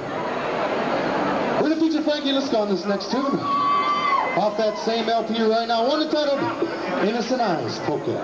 We're going to feature Frankie Lisco on this next tune. Off that same LP right now, one entitled Innocent Eyes Polka.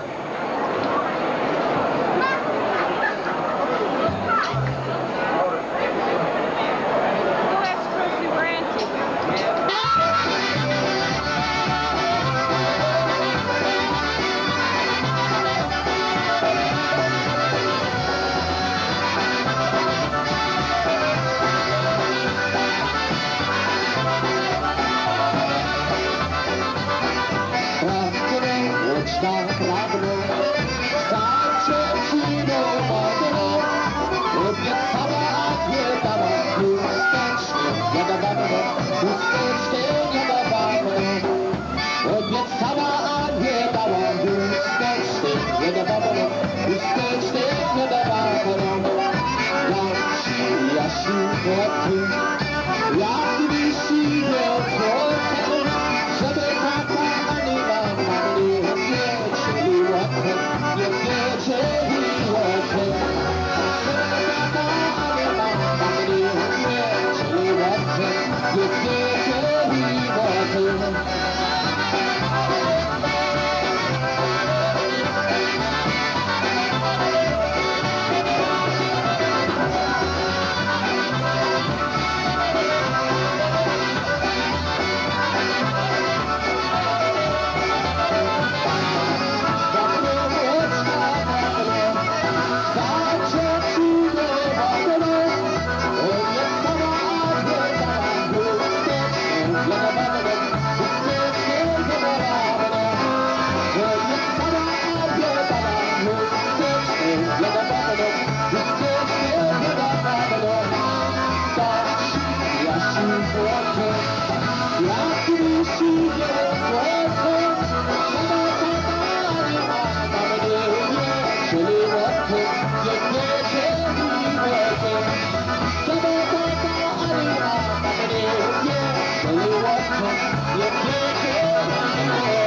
Yeah.